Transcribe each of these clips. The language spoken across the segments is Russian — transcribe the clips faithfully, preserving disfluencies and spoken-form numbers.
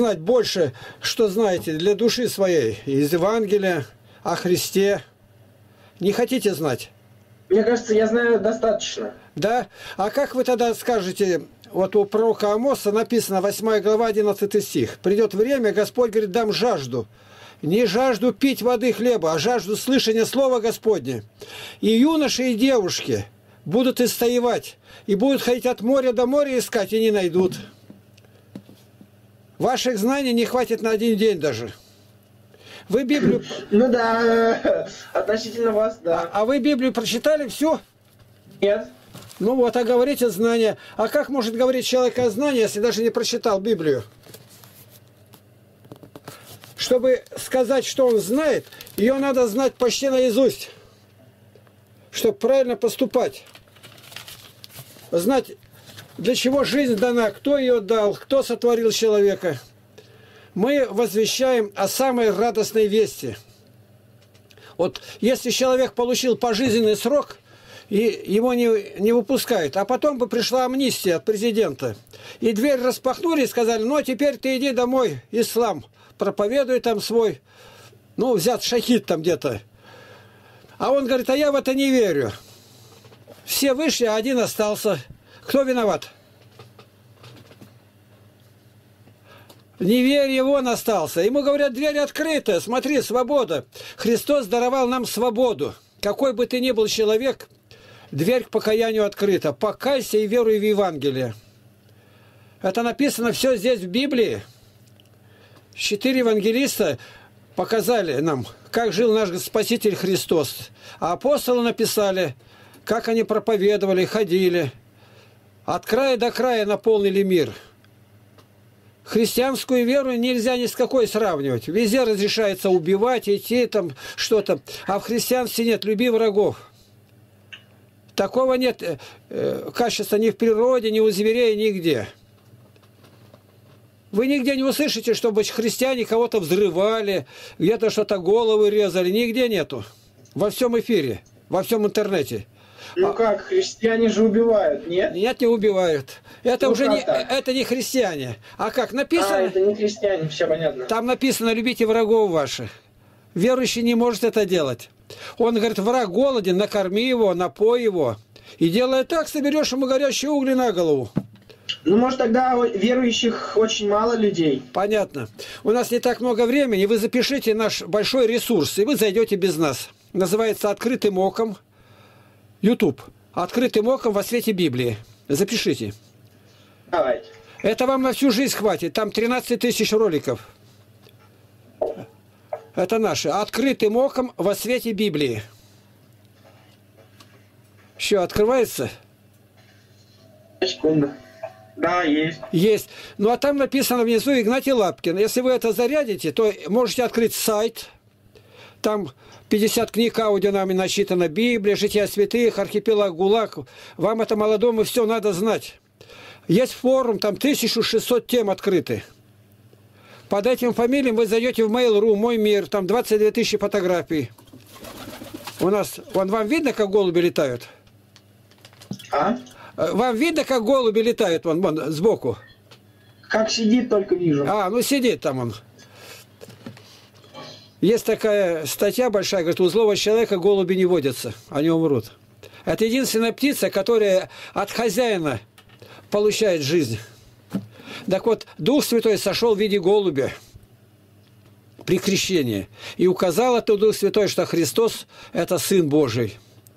узнать больше, что знаете для души своей из Евангелия о Христе? Не хотите знать? Мне кажется, я знаю достаточно. Да? А как вы тогда скажете, вот у пророка Амоса написано, восьмая глава, одиннадцатый стих. «Придет время, Господь говорит, дам жажду. Не жажду пить воды хлеба, а жажду слышания слова Господня. И юноши, и девушки будут истоевать, и будут ходить от моря до моря искать, и не найдут». Ваших знаний не хватит на один день даже. Вы Библию... Ну да, относительно вас, да. А, а вы Библию прочитали всю? Нет. Ну вот, а говорите знания. А как может говорить человек о знании, если даже не прочитал Библию? Чтобы сказать, что он знает, ее надо знать почти наизусть, чтобы правильно поступать. Знать, для чего жизнь дана, кто ее дал, кто сотворил человека. Мы возвещаем о самой радостной вести. Вот если человек получил пожизненный срок, и его не, не выпускают, а потом бы пришла амнистия от президента, и дверь распахнули и сказали, ну, теперь ты иди домой, ислам, проповедуй там свой, ну, взят шахид там где-то. А он говорит, а я в это не верю. Все вышли, а один остался. Кто виноват? Неверие, он остался. Ему говорят, дверь открыта, смотри, свобода. Христос даровал нам свободу. Какой бы ты ни был человек, дверь к покаянию открыта. Покайся и веруй в Евангелие. Это написано все здесь в Библии. Четыре евангелиста показали нам, как жил наш Спаситель Христос. А апостолы написали, как они проповедовали, ходили. От края до края наполнили мир. Христианскую веру нельзя ни с какой сравнивать. Везде разрешается убивать, идти там что-то. А в христианстве нет, люби врагов. Такого нет э, качества ни в природе, ни у зверей, нигде. Вы нигде не услышите, чтобы христиане кого-то взрывали, где-то что-то головы резали. Нигде нету. Во всем эфире, во всем интернете. Ну как, христиане же убивают, нет? Нет, не убивают. Это Ну, уже не, так? это не христиане. А как написано? А, это не христиане, все понятно. Там написано, любите врагов ваших. Верующий не может это делать. Он говорит, враг голоден, накорми его, напой его. И делая так, соберешь ему горящие угли на голову. Ну, может, тогда верующих очень мало людей. Понятно. У нас не так много времени. Вы запишите наш большой ресурс, и вы зайдете без нас. Называется «Открытым оком». YouTube. «Открытым оком во свете Библии». Запишите. Давайте. Это вам на всю жизнь хватит. Там тринадцать тысяч роликов. Это наши. «Открытым оком во свете Библии». Еще открывается? Секунду. Да, есть. Есть. Ну, а там написано внизу Игнатий Лапкин. Если вы это зарядите, то можете открыть сайт. Там пятьдесят книг аудио нами насчитано. Библия, Жития святых, Архипелаг ГУЛАГ. Вам это молодому все надо знать. Есть форум, там тысяча шестьсот тем открыты. Под этим фамилиям вы зайдете в Mail.ru, Мой мир, там двадцать две тысячи фотографий. У нас, вон, вам видно, как голуби летают? А? Вам видно, как голуби летают, вон, вон, сбоку? Как сидит, только вижу. А, ну сидит там он. Есть такая статья большая, говорит, у злого человека голуби не водятся, они умрут. Это единственная птица, которая от хозяина получает жизнь. Так вот, Дух Святой сошел в виде голубя при крещении. И указал это Дух Святой, что Христос – это Сын Божий.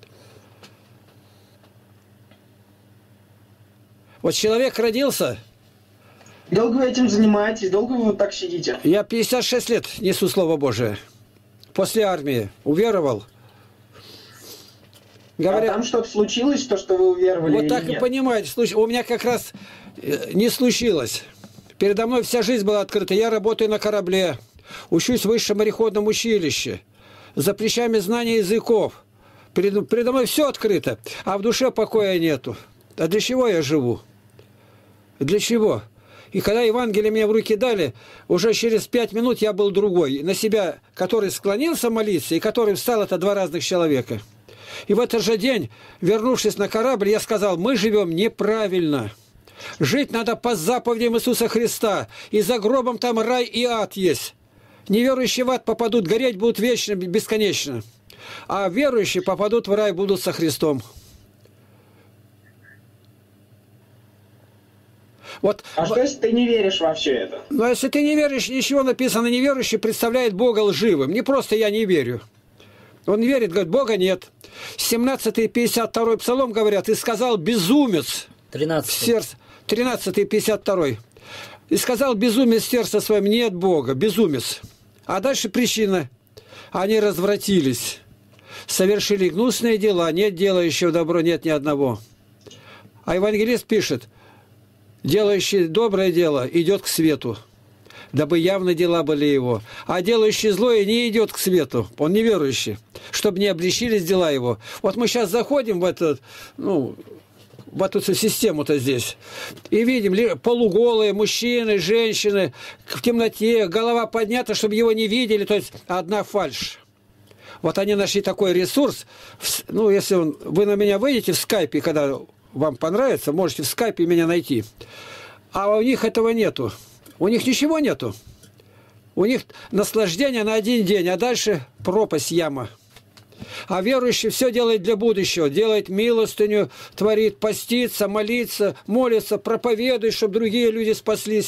Вот человек родился... Долго вы этим занимаетесь? Долго вы вот так сидите? Я пятьдесят шесть лет несу Слово Божие. После армии. Уверовал. Говорят, а там что-то случилось, то, что вы уверовали? Вот так нет? и понимаете. У меня как раз не случилось. Передо мной вся жизнь была открыта. Я работаю на корабле. Учусь в высшем мореходном училище. За плечами знания языков. Передо, передо мной все открыто. А в душе покоя нету. А для чего я живу? Для чего? И когда Евангелие мне в руки дали, уже через пять минут я был другой. На себя, который склонился молиться, и который встал, это два разных человека. И в этот же день, вернувшись на корабль, я сказал, мы живем неправильно. Жить надо по заповедям Иисуса Христа. И за гробом там рай и ад есть. Неверующие в ад попадут, гореть будут вечно, бесконечно. А верующие попадут в рай, будут со Христом. Вот, а что, если ты не веришь во все это? Ну, если ты не веришь, ничего написано, неверующий представляет Бога лживым. Не просто я не верю. Он верит, говорит, Бога нет. семнадцатый и пятьдесят второй псалом говорят, и сказал безумец. тринадцатый. Сердце, тринадцатый и пятьдесят второй. И сказал безумец в сердце своем, нет Бога, безумец. А дальше причина. Они развратились, совершили гнусные дела, нет делающего добро, нет ни одного. А евангелист пишет, делающий доброе дело идет к свету, дабы явно дела были его. А делающий злое не идет к свету, он неверующий, чтобы не обличились дела его. Вот мы сейчас заходим в этот, ну, в эту систему-то здесь, и видим полуголые мужчины, женщины в темноте, голова поднята, чтобы его не видели, то есть одна фальшь. Вот они нашли такой ресурс, ну, если он, вы на меня выйдете в скайпе, когда вам понравится, можете в скайпе меня найти. А у них этого нету. У них ничего нету. У них наслаждение на один день, а дальше пропасть, яма. А верующий все делает для будущего. Делает милостыню, творит, постится, молится, молится, проповедует, чтобы другие люди спаслись.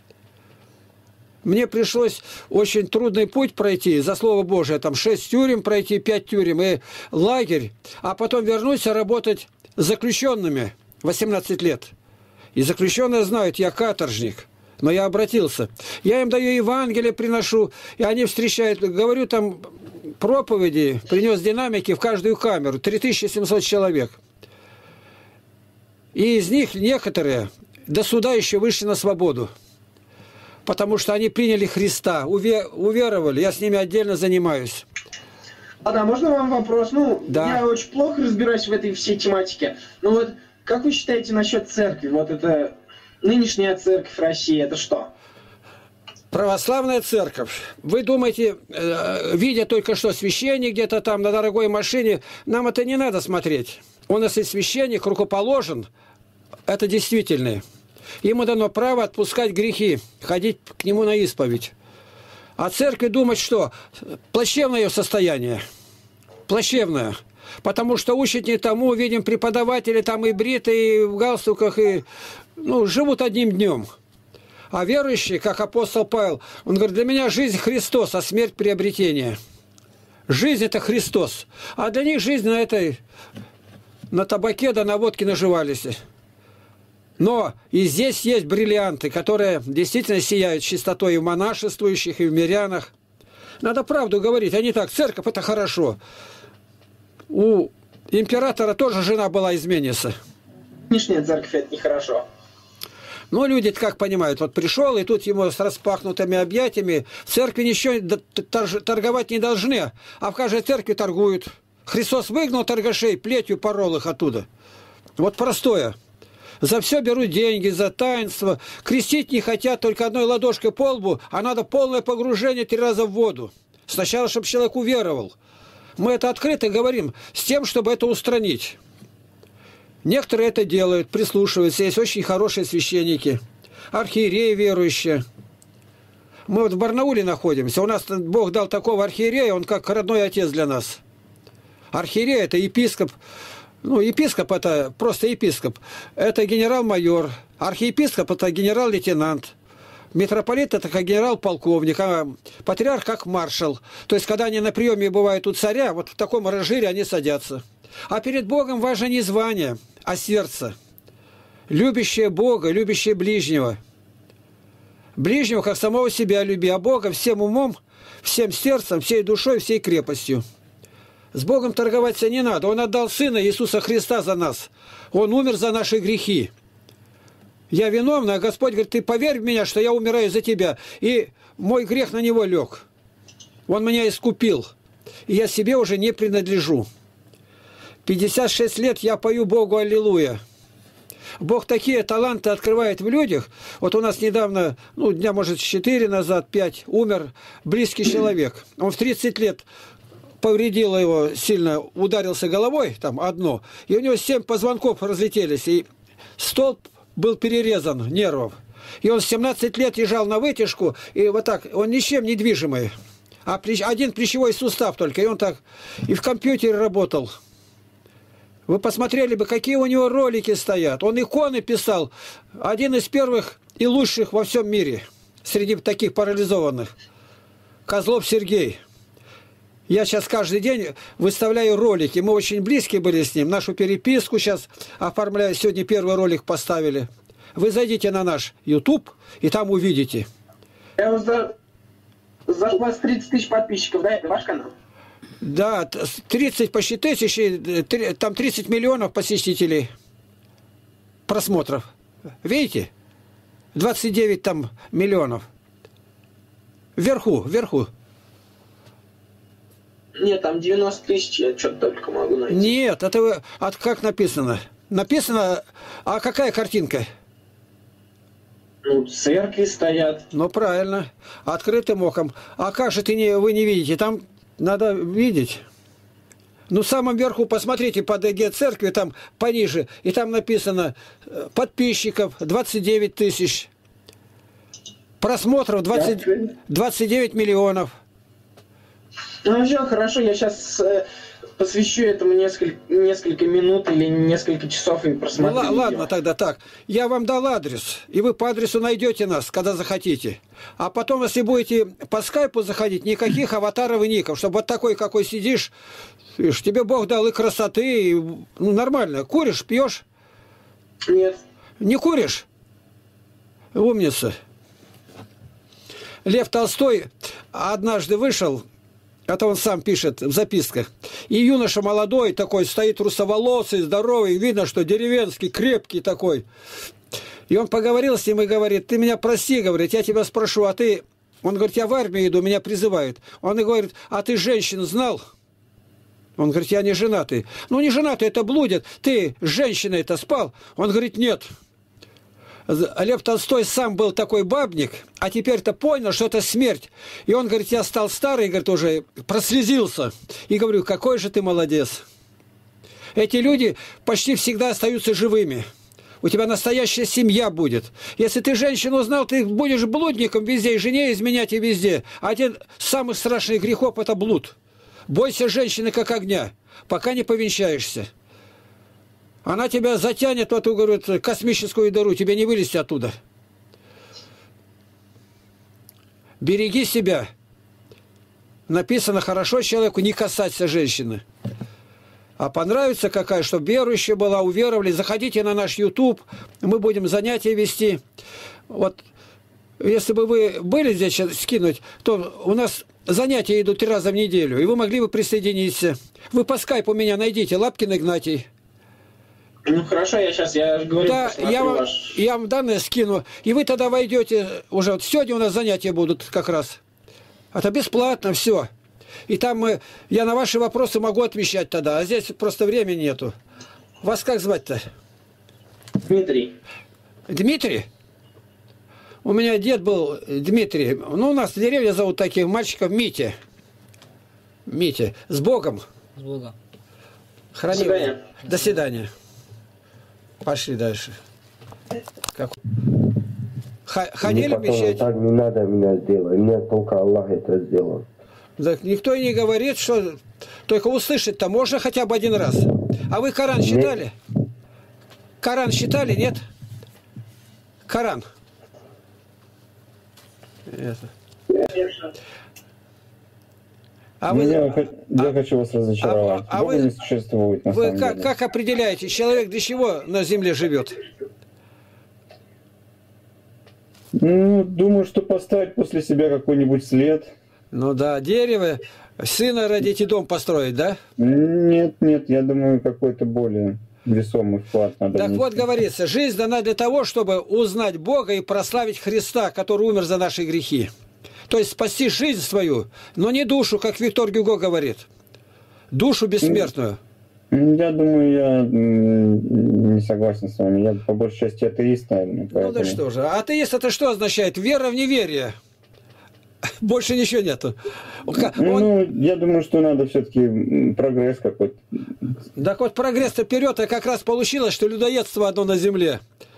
Мне пришлось очень трудный путь пройти, за Слово Божие, там шесть тюрем пройти, пять тюрем и лагерь, а потом вернуться работать с заключенными восемнадцать лет. И заключенные знают, я каторжник, но я обратился. Я им даю Евангелие, приношу, и они встречают, говорю там проповеди, принес динамики в каждую камеру, три тысячи семьсот человек. И из них некоторые до суда еще вышли на свободу. Потому что они приняли Христа, уверовали, я с ними отдельно занимаюсь. Ладно, можно вам вопрос? Ну, да. Я очень плохо разбираюсь в этой всей тематике. Ну вот, как вы считаете насчет церкви? Вот это нынешняя церковь России, это что? Православная церковь. Вы думаете, видя только что священник где-то там на дорогой машине, нам это не надо смотреть. Он, если священник, рукоположен, это действительный. Ему дано право отпускать грехи, ходить к нему на исповедь. А церковь думать, что плачевное ее состояние. Плачевное. Потому что учат не тому, видим преподаватели там и бритые, и в галстуках, и ну, живут одним днем. А верующий, как апостол Павел, он говорит, для меня жизнь Христос, а смерть приобретение. Жизнь это Христос. А для них жизнь на этой, на табаке да на водке наживались. Но и здесь есть бриллианты, которые действительно сияют чистотой и в монашествующих, и в мирянах. Надо правду говорить, а не так. Церковь – это хорошо. У императора тоже жена была изменница. Нынешняя церковь – это нехорошо. Но люди как понимают, вот пришел, и тут ему с распахнутыми объятиями. В церкви ничего торговать не должны, а в каждой церкви торгуют. Христос выгнал торгашей, плетью порол их оттуда. Вот простое. За все берут деньги, за таинство. Крестить не хотят только одной ладошкой по лбу, а надо полное погружение три раза в воду. Сначала, чтобы человек уверовал. Мы это открыто говорим с тем, чтобы это устранить. Некоторые это делают, прислушиваются. Есть очень хорошие священники, архиереи верующие. Мы вот в Барнауле находимся. У нас Бог дал такого архиерея, он как родной отец для нас. Архиерей – это епископ. Ну, епископ – это просто епископ. Это генерал-майор. Архиепископ – это генерал-лейтенант. Митрополит – это как генерал-полковник. А патриарх – как маршал. То есть, когда они на приеме бывают у царя, вот в таком ранжире они садятся. А перед Богом важно не звание, а сердце. Любящее Бога, любящее ближнего. Ближнего, как самого себя люби, а Бога всем умом, всем сердцем, всей душой, всей крепостью. С Богом торговаться не надо. Он отдал Сына Иисуса Христа за нас. Он умер за наши грехи. Я виновна, а Господь говорит, ты поверь в меня, что я умираю за тебя. И мой грех на него лег. Он меня искупил. И я себе уже не принадлежу. пятьдесят шесть лет я пою Богу аллилуйя. Бог такие таланты открывает в людях. Вот у нас недавно, ну, дня, может, четыре назад, пять, умер близкий человек. Он в тридцать лет повредило его сильно, ударился головой, там одно, и у него семь позвонков разлетелись, и столб был перерезан нервов. И он семнадцать лет лежал на вытяжку, и вот так, он ничем не движимый. А один плечевой сустав только, и он так и в компьютере работал. Вы посмотрели бы, какие у него ролики стоят. Он иконы писал. Один из первых и лучших во всем мире. Среди таких парализованных. Козлов Сергей. Я сейчас каждый день выставляю ролики. Мы очень близкие были с ним. Нашу переписку сейчас оформляю. Сегодня первый ролик поставили. Вы зайдите на наш YouTube, и там увидите. Я за... за у вас тридцать тысяч подписчиков, да? Это ваш канал? Да, тридцать почти тысяч, там тридцать миллионов посетителей, просмотров. Видите? двадцать девять там миллионов. Вверху, вверху. Нет, там девяносто тысяч, я что-то только могу найти. Нет, это вы, от, как написано? Написано, а какая картинка? Ну, церкви стоят. Ну, правильно, открытым оком. А как же ты не, вы не видите? Там надо видеть. Ну, в самом верху, посмотрите, под ЭГ церкви, там пониже, и там написано подписчиков двадцать девять тысяч, просмотров двадцать, двадцать девять миллионов. Ну, все, хорошо, я сейчас э, посвящу этому несколько, несколько минут или несколько часов и просмотрю. Ну, ладно, тогда так. Я вам дал адрес, и вы по адресу найдете нас, когда захотите. А потом, если будете по скайпу заходить, никаких аватаров и ников, чтобы вот такой, какой сидишь, видишь, тебе Бог дал и красоты, и, ну, нормально. Куришь, пьешь? Нет. Не куришь? Умница. Лев Толстой однажды вышел, это он сам пишет в записках, и юноша молодой такой, стоит русоволосый, здоровый, видно, что деревенский, крепкий такой. И он поговорил с ним и говорит: ты меня прости, говорит, я тебя спрошу, а ты... Он говорит: я в армию иду, меня призывают. Он и говорит: а ты женщин знал? Он говорит: я не женатый. Ну, не женатый, это блудят. Ты с женщиной-то спал? Он говорит: нет. Лев Толстой сам был такой бабник, а теперь-то понял, что это смерть. И он говорит: я стал старый, говорит, уже прослезился. И говорю: какой же ты молодец. Эти люди почти всегда остаются живыми. У тебя настоящая семья будет. Если ты женщину узнал, ты будешь блудником везде, и жене изменять и везде. Один из самых страшных грехов – это блуд. Бойся женщины, как огня, пока не повенчаешься. Она тебя затянет в эту, говорит, космическую дыру, тебе не вылезти оттуда. Береги себя. Написано: хорошо человеку не касаться женщины. А понравится какая, чтобы верующая была, уверовали, заходите на наш YouTube, мы будем занятия вести. Вот, если бы вы были здесь сейчас скинуть, то у нас занятия идут три раза в неделю, и вы могли бы присоединиться. Вы по скайпу меня найдите, Лапкин Игнатий. Ну хорошо, я сейчас, я же говорю, да, я вам, ваш... я вам данные скину, и вы тогда войдете, уже вот сегодня у нас занятия будут как раз. Это бесплатно, все. И там мы, я на ваши вопросы могу отвечать тогда, а здесь просто времени нету. Вас как звать-то? Дмитрий. Дмитрий? У меня дед был Дмитрий. Ну, у нас в деревне зовут таких мальчиков Митя. Митя. С Богом. С Богом. Храни. До свидания. До свидания. Пошли дальше. Как... Ходили в мечеть? Так не надо меня сделать. Мне только Аллах это сделал. Так никто и не говорит, что только услышать-то можно хотя бы один раз. А вы Коран читали? Нет. Коран читали, нет? Коран. Это. А вы, я, я а, хочу вас разочаровать. А, а Бога вы, не существует, на вы самом как, деле. как определяете, человек для чего на земле живет? Ну, думаю, что поставить после себя какой-нибудь след. Ну да, дерево, сына родить и дом построить, да? Нет, нет, я думаю, какой-то более весомый вклад надо Так внести. вот говорится, жизнь дана для того, чтобы узнать Бога и прославить Христа, который умер за наши грехи. То есть спасти жизнь свою, но не душу, как Виктор Гюго говорит. Душу бессмертную. Я думаю, я не согласен с вами. Я по большей части атеист, наверное. Поэтому... Ну да что же. Атеист это что означает? Вера в неверие. Больше ничего нету. Он... Ну, я думаю, что надо все-таки прогресс какой-то. Так вот, прогресс-то вперед, а как раз получилось, что людоедство одно на земле.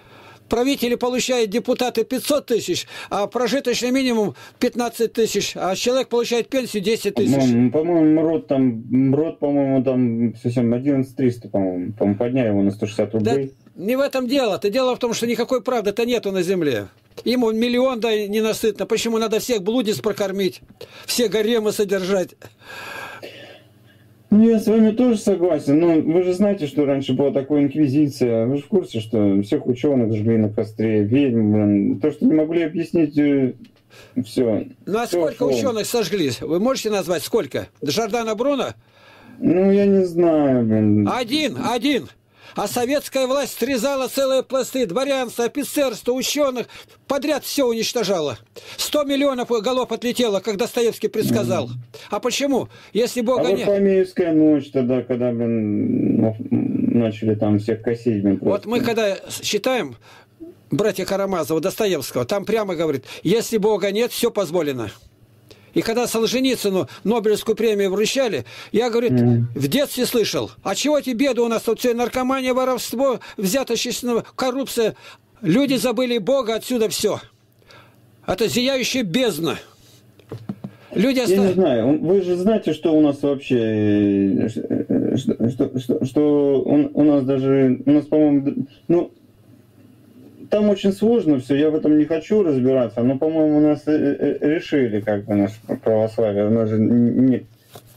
правители получают, депутаты пятьсот тысяч, а прожиточный минимум пятнадцать тысяч, а человек получает пенсию десять тысяч. По-моему, по-моему, МРОД там, МРОД, по-моему, там совсем одиннадцать триста, по-моему, по-моему, подняли его на сто шестьдесят рублей. Да, не в этом дело. Это дело в том, что никакой правды-то нету на земле. Ему миллион, да, ненасытно. Почему надо всех блудниц прокормить, все гаремы содержать? Ну, я с вами тоже согласен, но вы же знаете, что раньше была такая инквизиция. Вы же в курсе, что всех ученых жгли на костре, ведьм, блин. То, что не могли объяснить, все. Ну, а все сколько шло. ученых сожгли? Вы можете назвать сколько? Жордано Бруно? Ну, я не знаю, блин. Один, один. А советская власть срезала целые пласты, дворянство, офицерство, ученых, подряд все уничтожала. Сто миллионов голов отлетело, как Достоевский предсказал. А почему? Если Бога а нет... А вот Помеевская ночь тогда, когда, блин, ну, начали там всех косить, блин, просто. Вот мы когда считаем, братья Карамазова, Достоевского, там прямо говорит, если Бога нет, все позволено. И когда Солженицыну Нобелевскую премию вручали, я, говорит, mm. в детстве слышал, а чего эти беды у нас тут все, наркомания, воровство, взяточество, коррупция. Люди забыли Бога, отсюда все. Это зияющая бездна. Люди Я оста... не знаю, вы же знаете, что у нас вообще, что, что, что, что у, у нас даже, у нас, по-моему, ну, там очень сложно все, я в этом не хочу разбираться, но, по-моему, у нас решили, как бы, наше православие. У нас же не...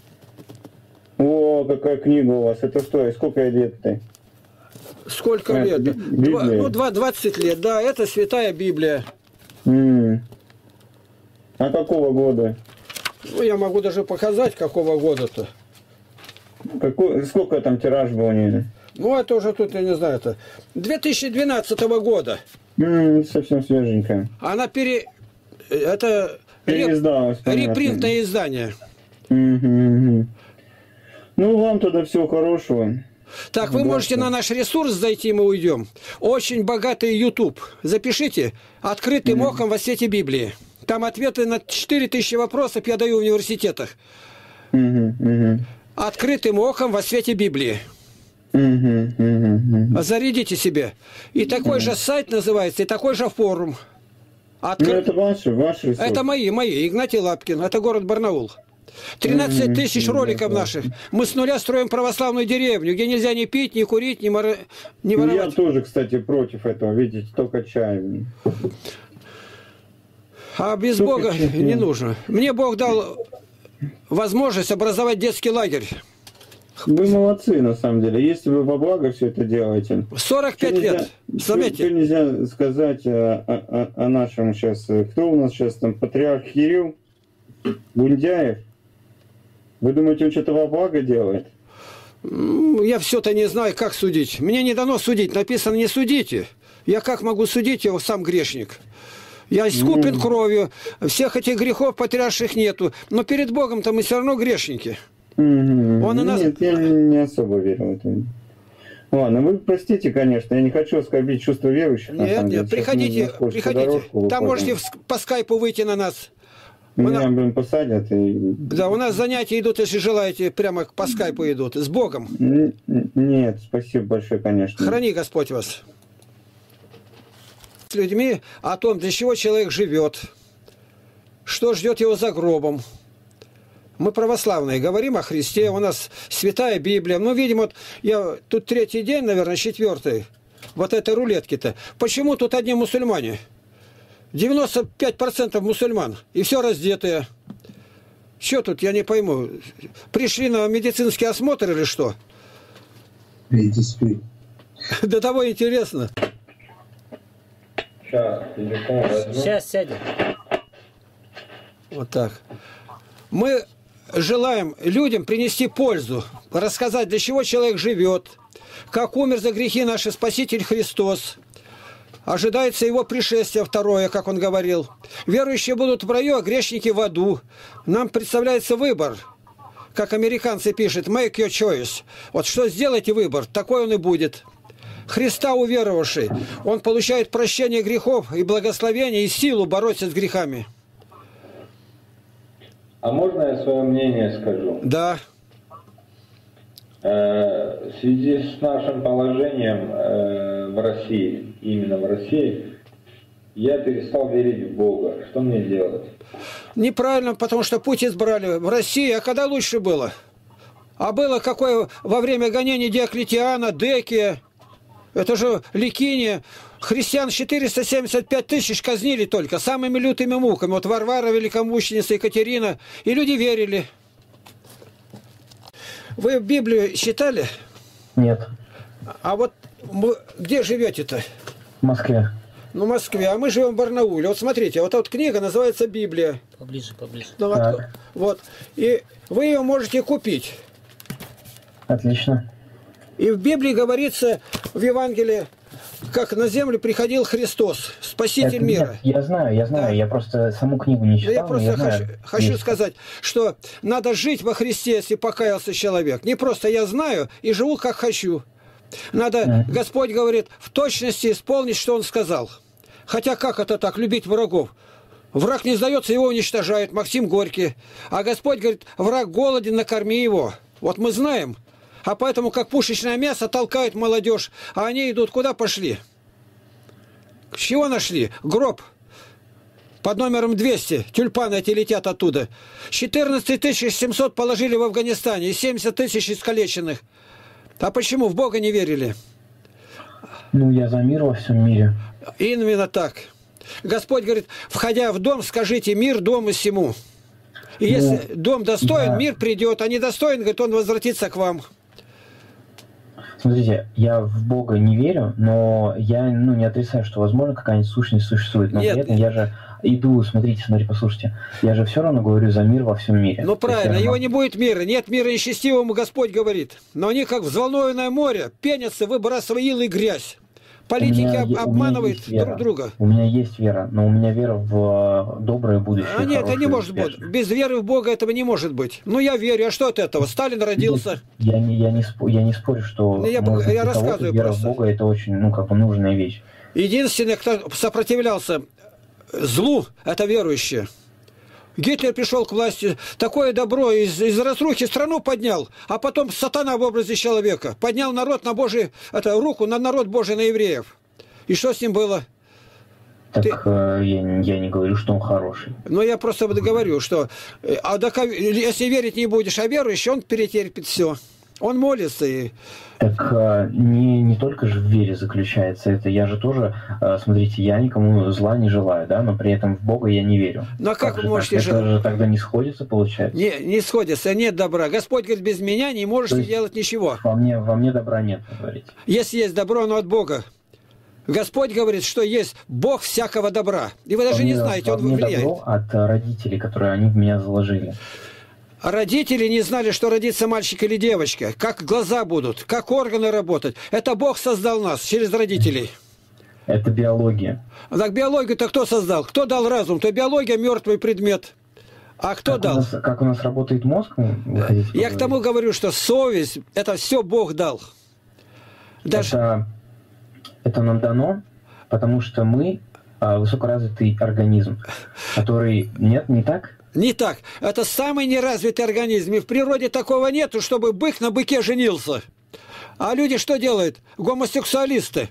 О, какая книга у вас, это что, и сколько лет-то? Сколько а, лет? Два, ну, двадцать лет, да, это Святая Библия. М-м. А какого года? Ну, я могу даже показать, какого года-то. Какой, сколько там тираж был у нее? Ну, это уже тут, я не знаю, это две тысячи двенадцатого года. М-м, совсем свеженькая. Она пере... Это переиздалась. Репринтное издание. Угу. Ну, вам тогда всего хорошего. Так, вы можете на наш ресурс зайти, мы уйдем. Очень богатый YouTube. Запишите «Открытым mm-hmm. оком во свете Библии». Там ответы на четыре тысячи вопросов я даю в университетах. Mm-hmm. Mm-hmm. «Открытым оком во свете Библии». Mm-hmm. Mm-hmm. Зарядите себе. И такой mm-hmm. же сайт называется, и такой же форум. Откры... Ну, это ваши, ваши ресурсы. Это мои, мои. Игнатий Лапкин. Это город Барнаул. тринадцать тысяч роликов наших. Мы с нуля строим православную деревню, где нельзя ни пить, ни курить, ни, мор... ни воровать. Я тоже, кстати, против этого. Видите, только чай. А без только Бога чай. Не нужно. Мне Бог дал возможность образовать детский лагерь. Вы молодцы, на самом деле. Если вы во благо все это делаете. сорок пять что лет. Нельзя, что нельзя сказать о, о, о нашем сейчас... Кто у нас сейчас там? Патриарх Кирилл? Гундяев? Вы думаете, он что-то во благо делает? Я все-то не знаю, как судить. Мне не дано судить. Написано, не судите. Я как могу судить его, сам грешник? Я искуплен mm. кровью. Всех этих грехов потрясших нету. Но перед Богом-то мы все равно грешники. Mm-hmm. Он у нас... Нет, я не особо верю в это. Ладно, вы простите, конечно, я не хочу оскорбить чувство верующих. Нет, нет, приходите, приходите. Там можете по скайпу выйти на нас. Меня, блин, посадят и... Да, у нас занятия идут, если желаете, прямо по скайпу идут. С Богом. Нет, спасибо большое, конечно. Храни Господь вас. С людьми о том, для чего человек живет, что ждет его за гробом. Мы православные, говорим о Христе, у нас Святая Библия. Ну, видим, вот я тут третий день, наверное, четвертый, вот этой рулетки-то. Почему тут одни мусульмане? девяносто пять процентов мусульман, и все раздетые. Что тут, я не пойму. Пришли на медицинский осмотр или что? До того интересно. Сейчас сядем. Вот так. Мы желаем людям принести пользу, рассказать, для чего человек живет, как умер за грехи наш Спаситель Христос. Ожидается его пришествие второе, как он говорил. Верующие будут в раю, а грешники в аду. Нам представляется выбор. Как американцы пишут, make your choice. Вот что сделайте выбор, такой он и будет. Христа уверовавший, он получает прощение грехов и благословение, и силу бороться с грехами. А можно я свое мнение скажу? Да. В связи с нашим положением в России, именно в России, я перестал верить в Бога. Что мне делать? Неправильно, потому что путь избрали в России. А когда лучше было? А было какое во время гонений Диоклетиана, Декия, это же Ликиния. Христиан четыреста семьдесят пять тысяч казнили только, самыми лютыми муками. Вот Варвара, великомученица, Екатерина. И люди верили. Вы Библию читали? Нет. А вот где живете-то? В Москве. Ну, в Москве. А мы живем в Барнауле. Вот смотрите, вот эта вот книга называется «Библия». Поближе, поближе. Ну, вот, вот. И вы ее можете купить. Отлично. И в Библии говорится, в Евангелии, как на землю приходил Христос, Спаситель Это, мира. Нет, я знаю, я знаю, Да. я просто саму книгу не читал. Да я просто я хочу, знаю, хочу есть. сказать, что надо жить во Христе, если покаялся человек. Не просто я знаю и живу как хочу. Надо, Mm. Господь говорит, в точности исполнить, что Он сказал. Хотя как это так, любить врагов? Враг не сдается, его уничтожают, Максим Горький. А Господь говорит, враг голоден, накорми его. Вот мы знаем. А поэтому, как пушечное мясо, толкают молодежь. А они идут, куда пошли? С чего нашли? Гроб. Под номером двести. Тюльпаны эти летят оттуда. четырнадцать тысяч семьсот положили в Афганистане и семьдесят тысяч искалеченных. А почему? В Бога не верили. Ну, я за мир во всем мире. Именно так. Господь говорит, входя в дом, скажите мир дому сему. И Ну, если дом достоин, да. мир придет, а не достоин, говорит, он возвратится к вам. Смотрите, я в Бога не верю, но я ну, не отрицаю, что, возможно, какая-нибудь сущность существует. Но Нет. при этом я же иду, смотрите, смотрите, послушайте, я же все равно говорю за мир во всем мире. Ну То есть правильно, я его могу- не будет мира. Нет мира нечестивому, Господь говорит. Но они, как взволнованное море, пенятся, выбрасывая ил и грязь. Политики У меня об- е- у меня обманывают есть вера. друг друга. У меня есть вера, но у меня вера в э, доброе будущее. А нет, это не хорошее, может быть. успешное. Без веры в Бога этого не может быть. Ну я верю, а что от этого? Сталин родился. Я не, я не, спо- я не спорю, что Ну, я- может, я для кого-то рассказываю вера просто. в Бога это очень, ну, как бы нужная вещь. Единственный, кто сопротивлялся злу, это верующие. Гитлер пришел к власти, такое добро из, из разрухи страну поднял, а потом сатана в образе человека поднял народ на Божий, это, руку на народ Божий, на евреев. И что с ним было? Так Ты- э, я, не- я не говорю, что он хороший. Ну, я просто говорю, что э, а дока- если верить не будешь, а верующий, он перетерпит все. Он молится. И... Так э, не, не только же в вере заключается это. Я же тоже, э, смотрите, я никому зла не желаю, да, но при этом в Бога я не верю. Ну, а как вы же можете так? же- Это же тогда не сходится, получается. Не, не сходится, нет добра. Господь говорит, без меня не можете То есть- делать ничего. Во мне, во мне добра нет, вы говорите. Если есть добро, оно от Бога. Господь говорит, что есть Бог всякого добра. И вы даже Во не мне- знаете, во Он мне влияет. добро от э, родителей, которые они в меня заложили. А родители не знали, что родится мальчик или девочка, как глаза будут, как органы работать. Это Бог создал нас через родителей. Это биология. Так биологию-то кто создал? Кто дал разум? То биология мертвый предмет. А кто как, у дал? нас, как у нас работает мозг, вы хотите Я к поговорить? тому говорю, что совесть, это все Бог дал. Даже Это, это нам дано, потому что мы а, высокоразвитый организм, который... Нет, не так? не так. Это самый неразвитый организм. И в природе такого нету, чтобы бык на быке женился. А люди что делают? Гомосексуалисты.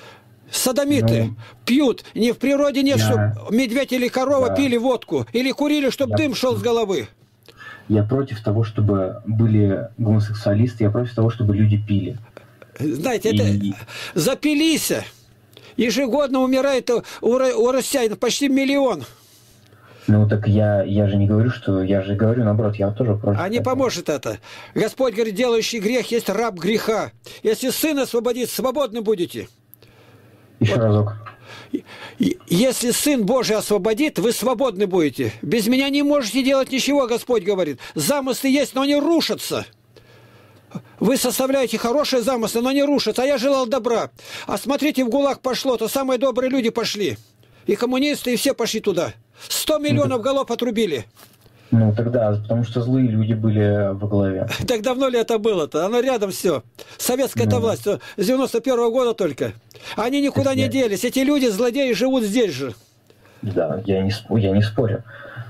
Садомиты Ну, пьют. Не в природе нет, я- чтобы медведь или корова Да. пили водку. Или курили, чтобы Я- дым шел с головы. Я против того, чтобы были гомосексуалисты, я против того, чтобы люди пили. Знаете, И- это запились. Ежегодно умирает у, ро- у россиян почти миллион. Ну так я, я же не говорю, что... Я же говорю, наоборот, я тоже против. А не этого. поможет это. Господь говорит, делающий грех есть раб греха. Если сын освободит, свободны будете. Еще Вот. разок. И- Если Сын Божий освободит, вы свободны будете. Без меня не можете делать ничего, Господь говорит. Замыслы есть, но они рушатся. Вы составляете хорошие замыслы, но они рушатся. А я желал добра. А смотрите, в ГУЛАГ пошло, то самые добрые люди пошли. И коммунисты, и все пошли туда. Сто миллионов голов отрубили. Ну тогда, потому что злые люди были во главе. Так давно ли это было-то? Оно рядом все. Советская это Ну. власть. С девяносто первого года только. Они никуда Так не я- делись. Эти люди, злодеи, живут здесь же. Да, я не, спо- я не спорю.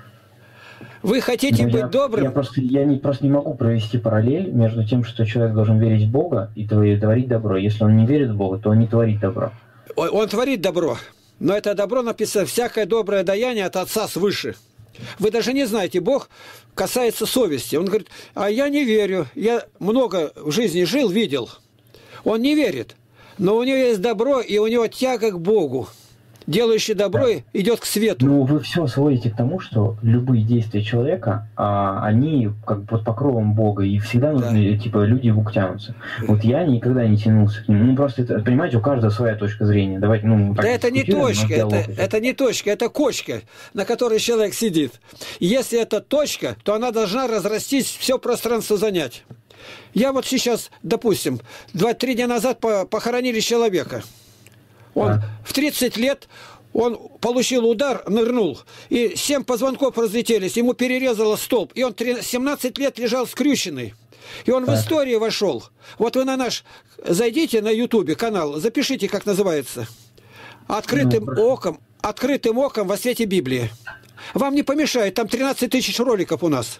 Вы хотите Но быть я, добрым? Я просто, я не, просто не могу провести параллель между тем, что человек должен верить в Бога и творить, творить добро. Если он не верит в Бога, то он не творит добро. Он, он творит добро, но это добро написано, всякое доброе даяние от Отца свыше. Вы даже не знаете, Бог касается совести. Он говорит, а я не верю, я много в жизни жил, видел. Он не верит, но у него есть добро, и у него тяга к Богу. Делающий добро да. идет к свету. Ну, вы все сводите к тому, что любые действия человека, а, они как бы под покровом Бога, и всегда нужны, да. типа, люди его тянутся. Вот я никогда не тянулся к ним. Ну, просто, это, понимаете, у каждого своя точка зрения. Давайте, ну, да это не точка, это, это не точка, это кочка, на которой человек сидит. И если это точка, то она должна разрастись, все пространство занять. Я вот сейчас, допустим, два-три дня назад похоронили человека. Он а. в тридцать лет он получил удар, нырнул, и семь позвонков разлетелись, ему перерезало столб, и он семнадцать лет лежал скрюченный. И он так. в историю вошел. Вот вы на наш, зайдите на ютубе канал, запишите, как называется. Открытым ну, оком, открытым оком во свете Библии. Вам не помешает, там тринадцать тысяч роликов у нас.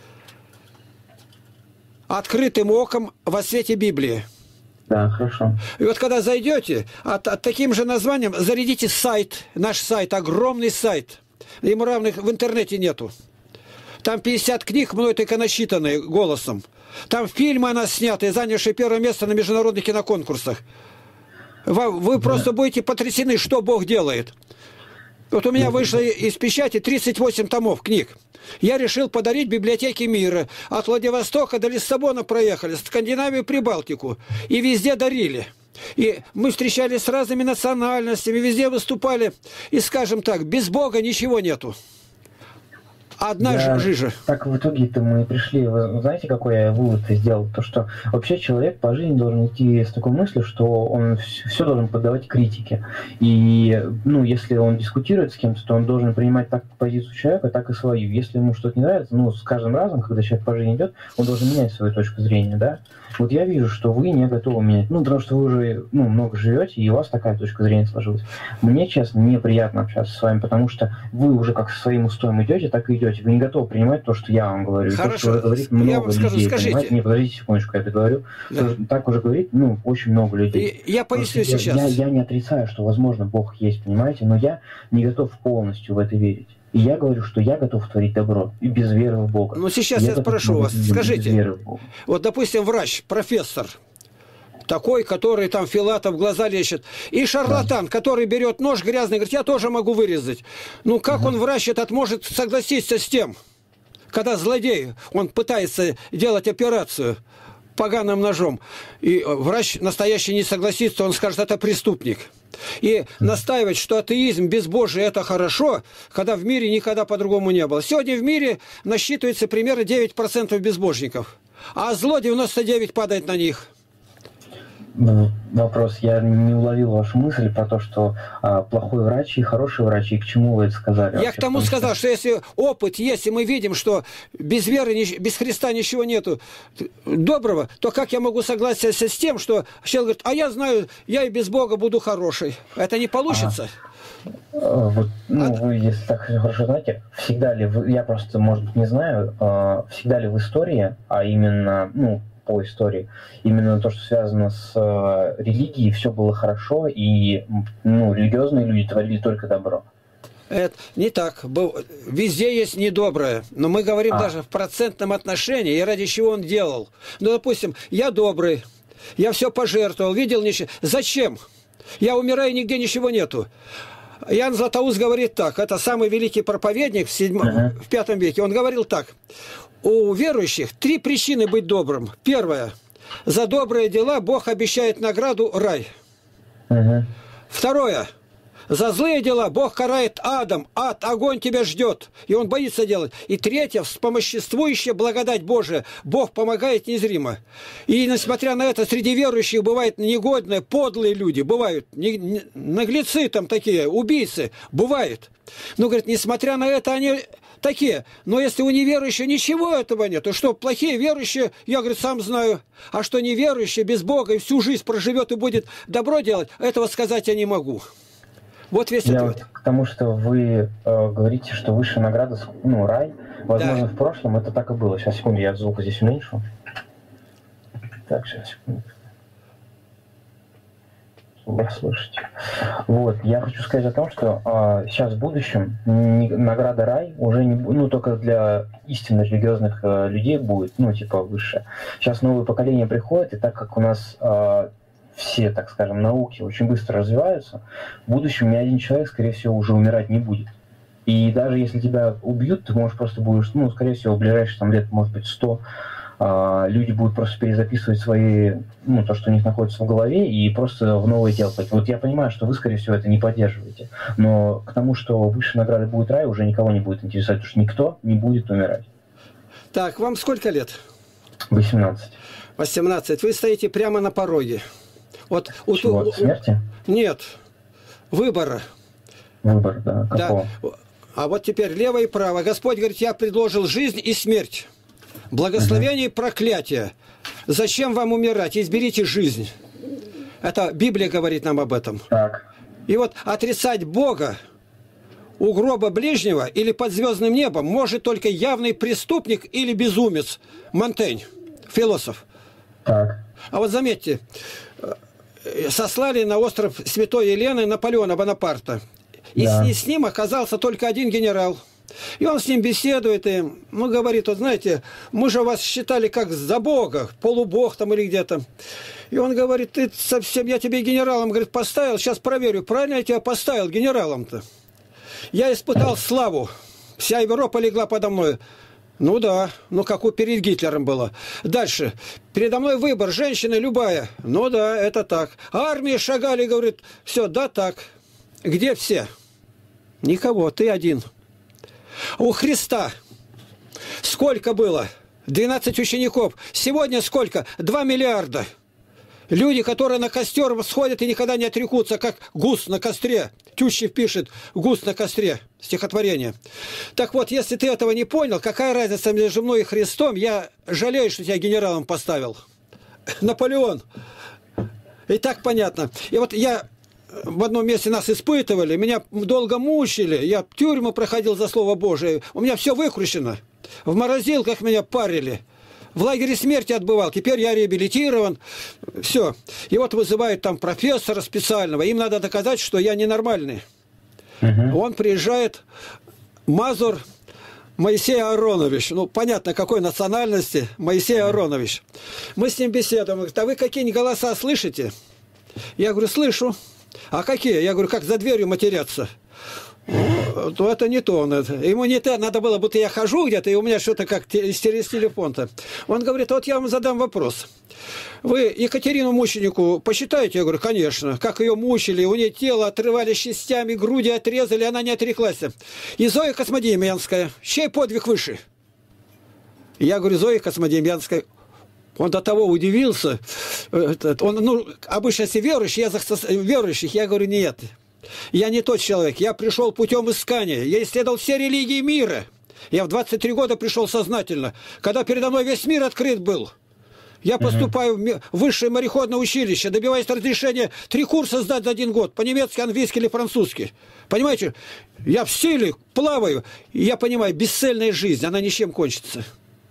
Открытым оком во свете Библии. Да, хорошо. И вот когда зайдете, от, от таким же названием зарядите сайт, наш сайт, огромный сайт. Ему равных в интернете нету. Там пятьдесят книг, мной только насчитанные голосом. Там фильмы о нас сняты, занявшие первое место на международных киноконкурсах. Вы, вы да. просто будете потрясены, что Бог делает. Вот у меня вышло из печати тридцать восемь томов книг. Я решил подарить библиотеке мира. От Владивостока до Лиссабона проехали, Скандинавию, Прибалтику. И везде дарили. И мы встречались с разными национальностями, везде выступали. И, скажем так, без Бога ничего нету. Одна я, жижа. Так в итоге-то мы пришли, вы знаете, какой я вывод сделал? То, что вообще человек по жизни должен идти с такой мыслью, что он все должен поддавать критике. И, ну, если он дискутирует с кем-то, то он должен принимать так позицию человека, так и свою. Если ему что-то не нравится, ну, с каждым разом, когда человек по жизни идет, он должен менять свою точку зрения, да? Вот я вижу, что вы не готовы менять. Ну, потому что вы уже, ну, много живете, и у вас такая точка зрения сложилась. Мне, честно, неприятно общаться с вами, потому что вы уже как со своим устоем идете, так и идете. Вы не готовы принимать то, что я вам говорю. Хорошо. То, что вы говорите, много я вам скажу, людей, скажите. Понимаете? Не, подождите секундочку, я договорю. Да. Так уже говорит, ну, очень много людей. И я поясню сейчас. Я, я, я не отрицаю, что, возможно, Бог есть, понимаете, но я не готов полностью в это верить. И я говорю, что я готов творить добро, и без веры в Бога. Ну, сейчас я, я спрошу вас, скажите, вот, допустим, врач, профессор, такой, который там Филатов глаза лечит, и шарлатан, да. который берет нож грязный, говорит, я тоже могу вырезать. Ну, как угу. он, врач, этот может согласиться с тем, когда злодей, он пытается делать операцию поганым ножом, и врач настоящий не согласится, он скажет, это преступник. И настаивать, что атеизм, безбожие – это хорошо, когда в мире никогда по-другому не было. Сегодня в мире насчитывается примерно девять процентов безбожников, а зло девяносто девять процентов падает на них. Вопрос. Я не уловил вашу мысль про то, что а, плохой врач и хороший врач, и к чему вы это сказали? Я вообще, к тому потому сказал, что... что если опыт есть, и мы видим, что без веры, без Христа ничего нету доброго, то как я могу согласиться с тем, что человек говорит, а я знаю, я и без Бога буду хороший. Это не получится. А, вот, ну, а... вы, если так хорошо знаете, всегда ли, вы, я просто, может быть, не знаю, а, всегда ли в истории, а именно, ну, по истории, именно то, что связано с э, религией, все было хорошо, и ну, религиозные люди творили только добро. Это не так. Везде есть недоброе, но мы говорим а. даже в процентном отношении, и ради чего он делал. Ну, допустим, я добрый, я все пожертвовал, видел ничего. Зачем? Я умираю, нигде ничего нету. Иоанн Златоуст говорит так, это самый великий проповедник в, седьмом, uh-huh. в пятом веке, он говорил так. У верующих три причины быть добрым. Первое. За добрые дела Бог обещает награду рай. Uh-huh. Второе. За злые дела Бог карает адом. Ад, огонь тебя ждет. И он боится делать. И третье. Вспомоществующая благодать Божия. Бог помогает незримо. И несмотря на это, среди верующих бывают негодные, подлые люди. Бывают не, не, наглецы там такие, убийцы. Бывает. Но, говорит, несмотря на это, они... такие. Но если у неверующего ничего этого нет, то что, плохие верующие, я, говорит, сам знаю. А что неверующие без Бога и всю жизнь проживет и будет добро делать, этого сказать я не могу. Вот весь я ответ. Вот, потому что вы э, говорите, что высшая награда, ну, рай, возможно, да. в прошлом это так и было. Сейчас, секунду, я звук здесь уменьшу. Так, сейчас, секунду. слышать. Вот, я хочу сказать о том, что а, сейчас в будущем не, награда рай уже не, ну, только для истинно религиозных а, людей будет, ну, типа, высшее. Сейчас новое поколение приходит, и так как у нас а, все, так скажем, науки очень быстро развиваются, в будущем ни один человек, скорее всего, уже умирать не будет. И даже если тебя убьют, ты можешь просто будешь, ну, скорее всего, в ближайшие там, лет, может быть, сто, а, люди будут просто перезаписывать свои, ну, то, что у них находится в голове, и просто в новое дело. Вот я понимаю, что вы, скорее всего, это не поддерживаете, но к тому, что высшей наградой будет рай, уже никого не будет интересовать, потому что никто не будет умирать. Так, вам сколько лет? восемнадцать. восемнадцать. Вы стоите прямо на пороге. Вот, Чего? у, Смерти? Нет. Выбора. Выбор, да. Какого? Да. А вот теперь лево и право. Господь говорит, я предложил жизнь и смерть. Благословение и проклятие. Зачем вам умирать? Изберите жизнь. Это Библия говорит нам об этом. Так. И вот отрицать Бога у гроба ближнего или под звездным небом может только явный преступник или безумец. Монтень, философ. Так. А вот заметьте, сослали на остров Святой Елены Наполеона Бонапарта. И Да. с, с ним оказался только один генерал. И он с ним беседует, и ну, говорит, вот знаете, мы же вас считали как за Бога, полубог там или где-то. И он говорит, ты совсем, я тебе генералом, говорит, поставил, сейчас проверю, правильно я тебя поставил генералом-то. Я испытал славу, вся Европа легла подо мной. Ну да, ну как у перед Гитлером было. Дальше. Передо мной выбор, женщина любая. Ну да, это так. Армии шагали, говорит, все, да так. Где все? Никого, ты один. У Христа сколько было? двенадцать учеников. Сегодня сколько? два миллиарда. Люди, которые на костер сходят и никогда не отрекутся, как гус на костре. Тющев пишет «Гус на костре» стихотворение. Так вот, если ты этого не понял, какая разница между мной и Христом, я жалею, что тебя генералом поставил. Наполеон. И так понятно. И вот я... В одном месте нас испытывали, меня долго мучили, я тюрьму проходил за Слово Божие, у меня все выкручено. В морозилках меня парили, в лагере смерти отбывал, теперь я реабилитирован, все. И вот вызывают там профессора специального, им надо доказать, что я ненормальный. Угу. Он приезжает, Мазур Моисей Аронович, ну понятно, какой национальности, Моисей Аронович. Мы с ним беседуем, он говорит, а вы какие-нибудь голоса слышите? Я говорю, слышу. А какие? Я говорю, как за дверью матерятся? Ну, то это не то. Он, это. Ему не то, надо было, будто я хожу где-то, и у меня что-то как из телефона-то. Он говорит, вот я вам задам вопрос. Вы Екатерину мученику посчитаете? Я говорю, конечно. Как ее мучили, у нее тело отрывали частями, груди отрезали, она не отреклась. И Зоя Космодемьянская, чей подвиг выше? Я говорю, Зоя Космодемьянская. Он до того удивился. Он, ну, обычно все верующие, я за верующих, я говорю, нет. Я не тот человек. Я пришел путем искания. Я исследовал все религии мира. Я в двадцать три года пришел сознательно. Когда передо мной весь мир открыт был. Я поступаю в высшее мореходное училище, добиваюсь разрешения три курса сдать за один год. По-немецки, английски или французски. Понимаете? Я в силе плаваю. И я понимаю, бесцельная жизнь, она ничем кончится.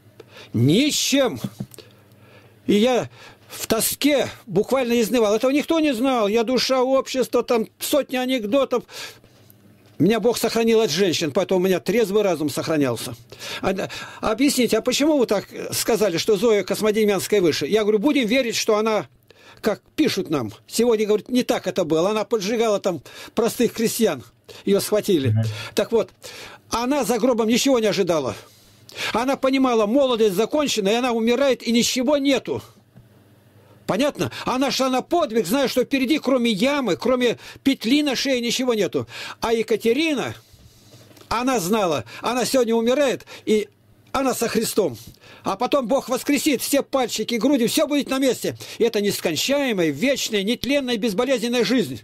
Ничем. И я в тоске буквально изнывал. Этого никто не знал. Я душа общества, там сотни анекдотов. Меня Бог сохранил от женщин, поэтому у меня трезвый разум сохранялся. А, объясните, а почему вы так сказали, что Зоя Космодемьянская выше? Я говорю, будем верить, что она, как пишут нам, сегодня, говорит, не так это было. Она поджигала там простых крестьян. Ее схватили. Mm-hmm. Так вот, она за гробом ничего не ожидала. Она понимала, молодость закончена, и она умирает, и ничего нету. Понятно? Она шла на подвиг, зная, что впереди, кроме ямы, кроме петли на шее, ничего нету. А Екатерина, она знала, она сегодня умирает, и она со Христом. А потом Бог воскресит все пальчики, груди, все будет на месте. И это нескончаемая, вечная, нетленная, безболезненная жизнь.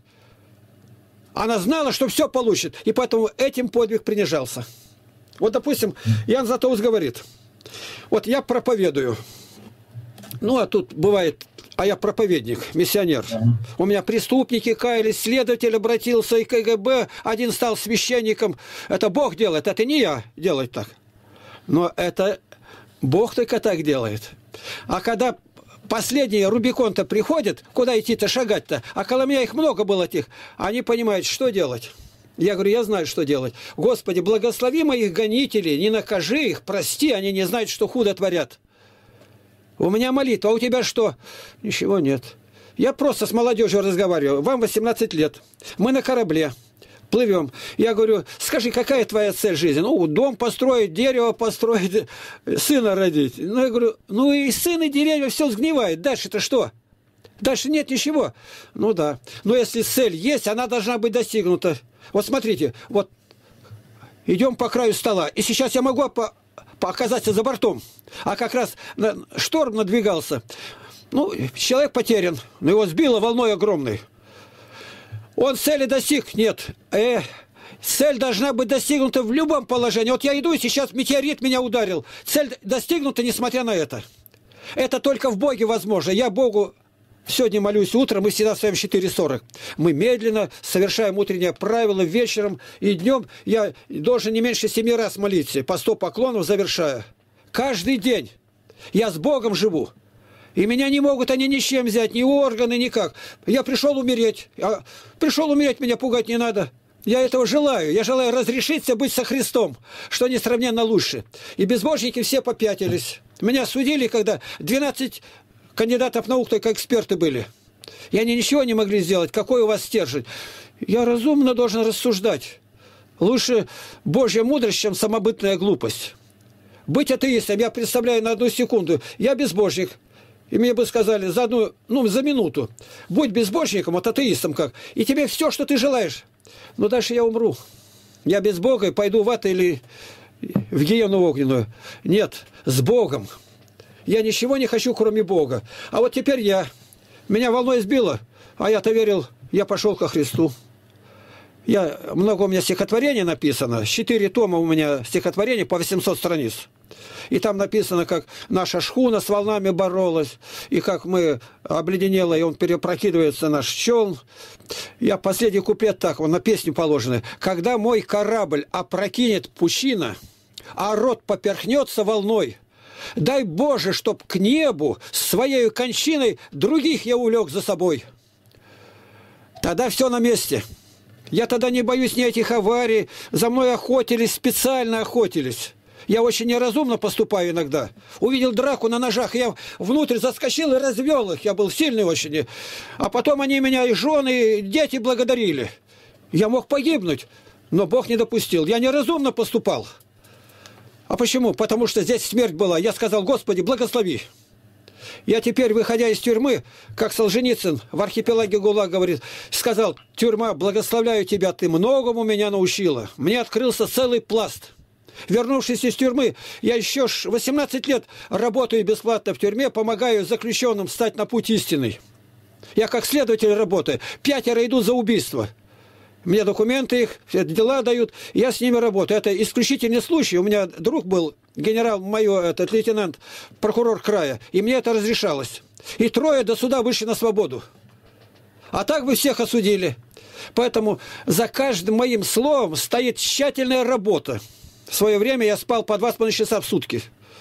Она знала, что все получит, и поэтому этим подвиг принижался. Вот, допустим, Ян Златоуст говорит, вот я проповедую, ну, а тут бывает, а я проповедник, миссионер. У меня преступники каялись, следователь обратился, и ка гэ бэ, один стал священником. Это Бог делает, это не я делаю так. Но это Бог только так делает. А когда последние Рубикон-то приходят, куда идти-то, шагать-то, а около меня их много было тех, они понимают, что делать. Я говорю, я знаю, что делать. Господи, благослови моих гонителей, не накажи их, прости, они не знают, что худо творят. У меня молитва, а у тебя что? Ничего нет. Я просто с молодежью разговариваю. Вам восемнадцать лет. Мы на корабле. Плывем. Я говорю, скажи, какая твоя цель жизни? Ну, дом построить, дерево построить, сына родить. Ну, я говорю, ну и сын, и деревья, все сгнивает. Дальше-то что? Дальше нет ничего. Ну да. Но если цель есть, она должна быть достигнута. Вот смотрите, вот идем по краю стола. И сейчас я могу по, по оказаться за бортом. А как раз шторм надвигался. Ну, человек потерян. Но его сбило волной огромной. Он цели достиг? Нет. Э, цель должна быть достигнута в любом положении. Вот я иду, и сейчас метеорит меня ударил. Цель достигнута, несмотря на это. Это только в Боге возможно. Я Богу сегодня молюсь утром, мы всегда встаем в четыре сорок. Мы медленно совершаем утреннее правило, вечером и днем я должен не меньше семи раз молиться. По сто поклонов завершаю. Каждый день я с Богом живу. И меня не могут они ни с чем взять, ни органы, никак. Я пришел умереть. А пришел умереть, меня пугать не надо. Я этого желаю. Я желаю разрешиться быть со Христом, что несравненно лучше. И безбожники все попятились. Меня судили, когда двенадцать кандидатов наук только эксперты были. И они ничего не могли сделать. Какой у вас стержень? Я разумно должен рассуждать. Лучше Божья мудрость, чем самобытная глупость. Быть атеистом, я представляю на одну секунду. Я безбожник. И мне бы сказали за одну, ну, за минуту, будь безбожником, вот атеистом как, и тебе все, что ты желаешь. Но дальше я умру. Я без Бога и пойду в ад или в гиену огненную. Нет, с Богом. Я ничего не хочу, кроме Бога. А вот теперь я. Меня волной сбило, а я-то верил, я пошел ко Христу. Я, много у меня стихотворений написано, четыре тома у меня стихотворений по восемьсот страниц. И там написано, как наша шхуна с волнами боролась, и как мы обледенело, и он перепрокидывается, наш челн. Я последний куплет так, он на песню положенный. Когда мой корабль опрокинет пучина, а рот поперхнется волной, дай Боже, чтоб к небу своей кончиной других я улег за собой. Тогда все на месте. Я тогда не боюсь ни этих аварий, за мной охотились, специально охотились. Я очень неразумно поступаю иногда. Увидел драку на ножах, я внутрь заскочил и развел их. Я был сильный очень. А потом они меня и жены, и дети благодарили. Я мог погибнуть, но Бог не допустил. Я неразумно поступал. А почему? Потому что здесь смерть была. Я сказал, Господи, благослови. Я теперь, выходя из тюрьмы, как Солженицын в архипелаге ГУЛАГ говорит, сказал, тюрьма, благословляю тебя, ты многому меня научила. Мне открылся целый пласт. Вернувшись из тюрьмы, я еще восемнадцать лет работаю бесплатно в тюрьме, помогаю заключенным встать на путь истинный. Я как следователь работаю. Пятеро идут за убийство. Мне документы их, все дела дают, я с ними работаю. Это исключительный случай. У меня друг был, генерал-майор, этот лейтенант, прокурор края, и мне это разрешалось. И трое до суда вышли на свободу. А так бы всех осудили. Поэтому за каждым моим словом стоит тщательная работа. В свое время я спал по два с половиной часа в сутки.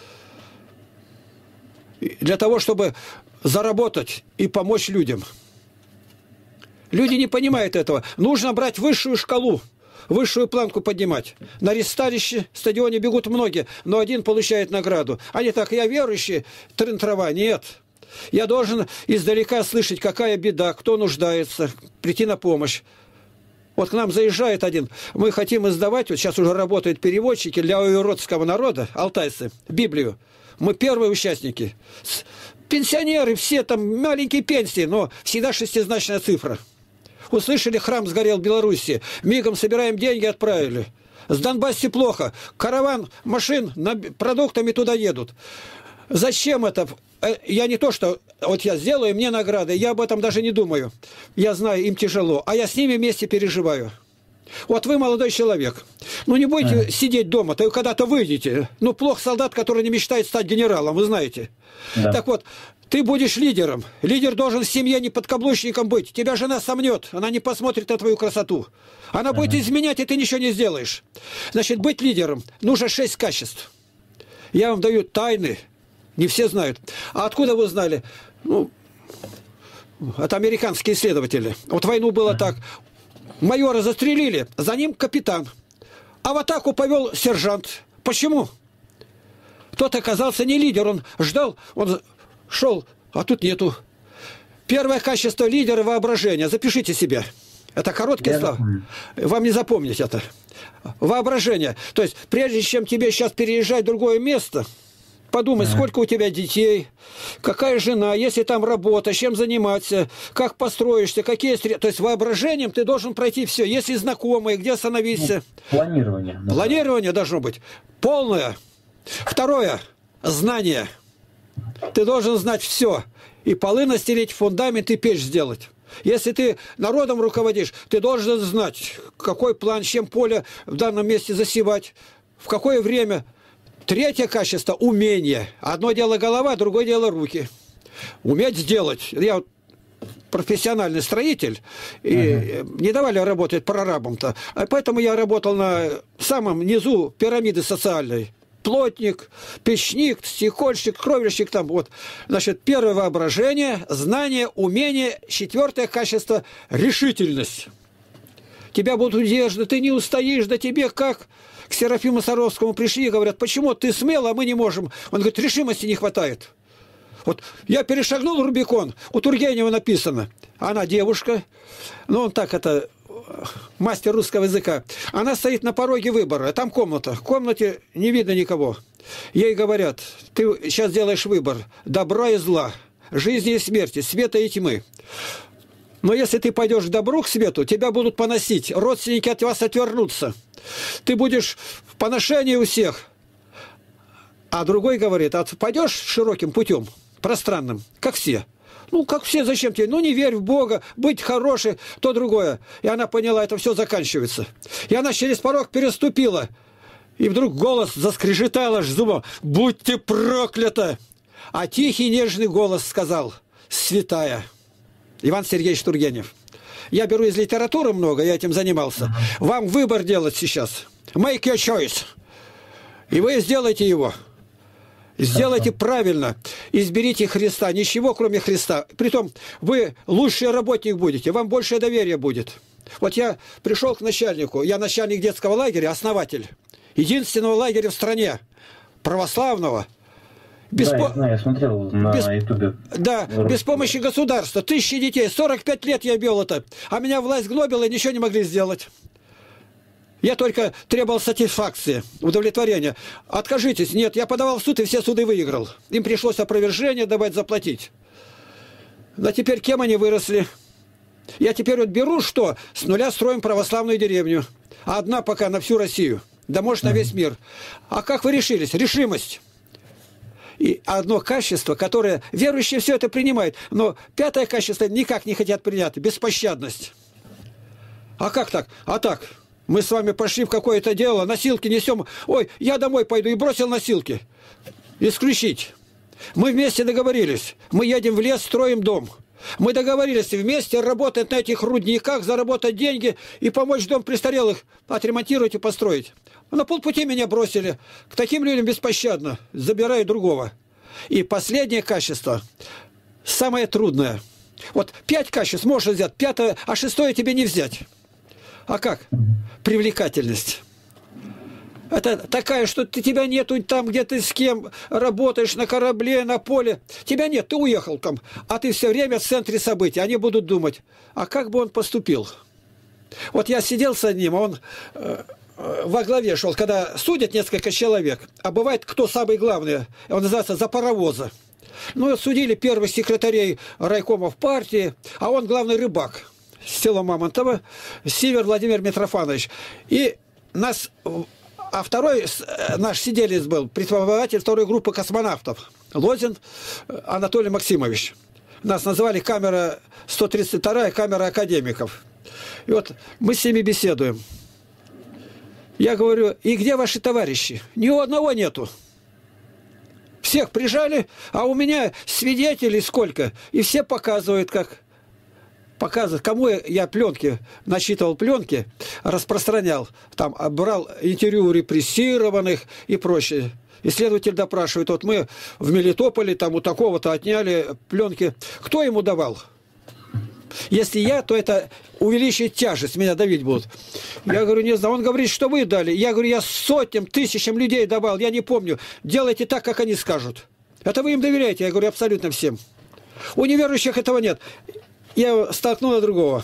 Для того, чтобы заработать и помочь людям. Люди не понимают этого. Нужно брать высшую шкалу, высшую планку поднимать. На ресталище, стадионе бегут многие, но один получает награду. Они так, я верующий, трын-трава. Нет. Я должен издалека слышать, какая беда, кто нуждается, прийти на помощь. Вот к нам заезжает один, мы хотим издавать, вот сейчас уже работают переводчики для уйгурского народа, алтайцы, Библию. Мы первые участники. Пенсионеры, все там маленькие пенсии, но всегда шестизначная цифра. Услышали, храм сгорел в Беларуси, мигом собираем деньги, отправили. С Донбассе плохо, караван машин продуктами туда едут. Зачем это? Я не то, что вот я сделаю, мне награды, я об этом даже не думаю. Я знаю, им тяжело, а я с ними вместе переживаю. Вот вы молодой человек, ну не будете а. сидеть дома, то когда-то выйдете. Ну плох солдат, который не мечтает стать генералом, вы знаете. Да. Так вот, ты будешь лидером. Лидер должен в семье не подкаблучником быть. Тебя жена сомнет, она не посмотрит на твою красоту. Она ага. будет изменять, и ты ничего не сделаешь. Значит, быть лидером нужно шесть качеств. Я вам даю тайны. Не все знают. А откуда вы знали? Ну, это американские исследователи. Вот войну было так. Майора застрелили, за ним капитан. А в атаку повел сержант. Почему? Тот оказался не лидер, он ждал, он шел, а тут нету. Первое качество лидера – воображение. Запишите себе. Это короткие слова. Вам не запомнить это. Воображение. То есть, прежде чем тебе сейчас переезжать в другое место, подумай, сколько у тебя детей, какая жена, если там работа, чем заниматься, как построишься, какие средства. То есть воображением ты должен пройти все. Если знакомые, где остановиться. Планирование. Планирование должно быть полное. Второе. Знание. Ты должен знать все. И полы настелить, фундамент и печь сделать. Если ты народом руководишь, ты должен знать, какой план, чем поле в данном месте засевать, в какое время. Третье качество – умение. Одно дело голова, другое дело руки. Уметь сделать. Я вот профессиональный строитель, и uh-huh. не давали работать прорабом-то. А поэтому я работал на самом низу пирамиды социальной. Плотник, печник, стекольщик, кровельщик там. Вот. Значит, первое – воображение, знание, умение. Четвертое качество – решительность. Тебя будут удерживать, ты не устоишь, да тебе как... К Серафиму Саровскому пришли и говорят, почему ты смел, а мы не можем. Он говорит, решимости не хватает. Вот я перешагнул Рубикон, у Тургенева написано. Она девушка, ну он так это, мастер русского языка. Она стоит на пороге выбора, там комната. В комнате не видно никого. Ей говорят, ты сейчас делаешь выбор добра и зла, жизни и смерти, света и тьмы. Но если ты пойдешь к добру, к свету, тебя будут поносить, родственники от вас отвернутся. Ты будешь в поношении у всех. А другой говорит, а ты пойдешь широким путем, пространным, как все. Ну, как все, зачем тебе? Ну, не верь в Бога, быть хорошей, то другое. И она поняла, это все заканчивается. И она через порог переступила. И вдруг голос заскрежетал аж зубом. Будьте прокляты! А тихий нежный голос сказал, святая. Иван Сергеевич Тургенев. Я беру из литературы много, я этим занимался. Вам выбор делать сейчас. Make your choice. И вы сделайте его. Сделайте правильно. Изберите Христа. Ничего, кроме Христа. Притом, вы лучший работник будете, вам больше доверия будет. Вот я пришел к начальнику. Я начальник детского лагеря, основатель. Единственного лагеря в стране. Православного. Без да, по... я знаю, я смотрел на без... ютубе. Да, без помощи государства. Тысячи детей. сорок пять лет я вел это. А меня власть гнобила и ничего не могли сделать. Я только требовал сатисфакции, удовлетворения. Откажитесь. Нет, я подавал в суд и все суды выиграл. Им пришлось опровержение давать, заплатить. Но теперь кем они выросли? Я теперь вот беру что? С нуля строим православную деревню. А одна пока на всю Россию. Да может на весь мир. А как вы решились? Решимость. И одно качество, которое верующие все это принимают, но пятое качество никак не хотят принять – беспощадность. А как так? А так, мы с вами пошли в какое-то дело, носилки несем, ой, я домой пойду, и бросил носилки. Исключить. Мы вместе договорились, мы едем в лес, строим дом. Мы договорились вместе работать на этих рудниках, заработать деньги и помочь дом престарелых отремонтировать и построить. На полпути меня бросили. К таким людям беспощадно. Забираю другого. И последнее качество, самое трудное. Вот пять качеств можно взять, пятое, а шестое тебе не взять. А как? Привлекательность. Это такая, что ты, тебя нету там, где ты с кем работаешь, на корабле, на поле. Тебя нет, ты уехал там. А ты все время в центре событий. Они будут думать, а как бы он поступил? Вот я сидел с одним, он э, э, во главе шел, когда судят несколько человек. А бывает, кто самый главный, он называется «за паровоза». Ну, судили первых секретарей райкомов партии, а он главный рыбак. Села Мамонтова, Сивер Владимир Митрофанович. И нас... А второй наш сиделец был, предприниматель второй группы космонавтов, Лозин Анатолий Максимович. Нас называли камера сто тридцать вторая, камера академиков. И вот мы с ними беседуем. Я говорю, и где ваши товарищи? Ни у одного нету. Всех прижали, а у меня свидетелей сколько. И все показывают, как... Показывать, кому я пленки, насчитывал пленки, распространял, там брал интервью у репрессированных и прочее. Исследователь допрашивает, вот мы в Мелитополе там у такого-то отняли пленки. Кто ему давал? Если я, то это увеличит тяжесть, меня давить будут. Я говорю, не знаю. Он говорит, что вы дали. Я говорю, я сотням, тысячам людей давал, я не помню. Делайте так, как они скажут. Это вы им доверяете? Я говорю, абсолютно всем. У неверующих этого нет. Я столкнул на другого.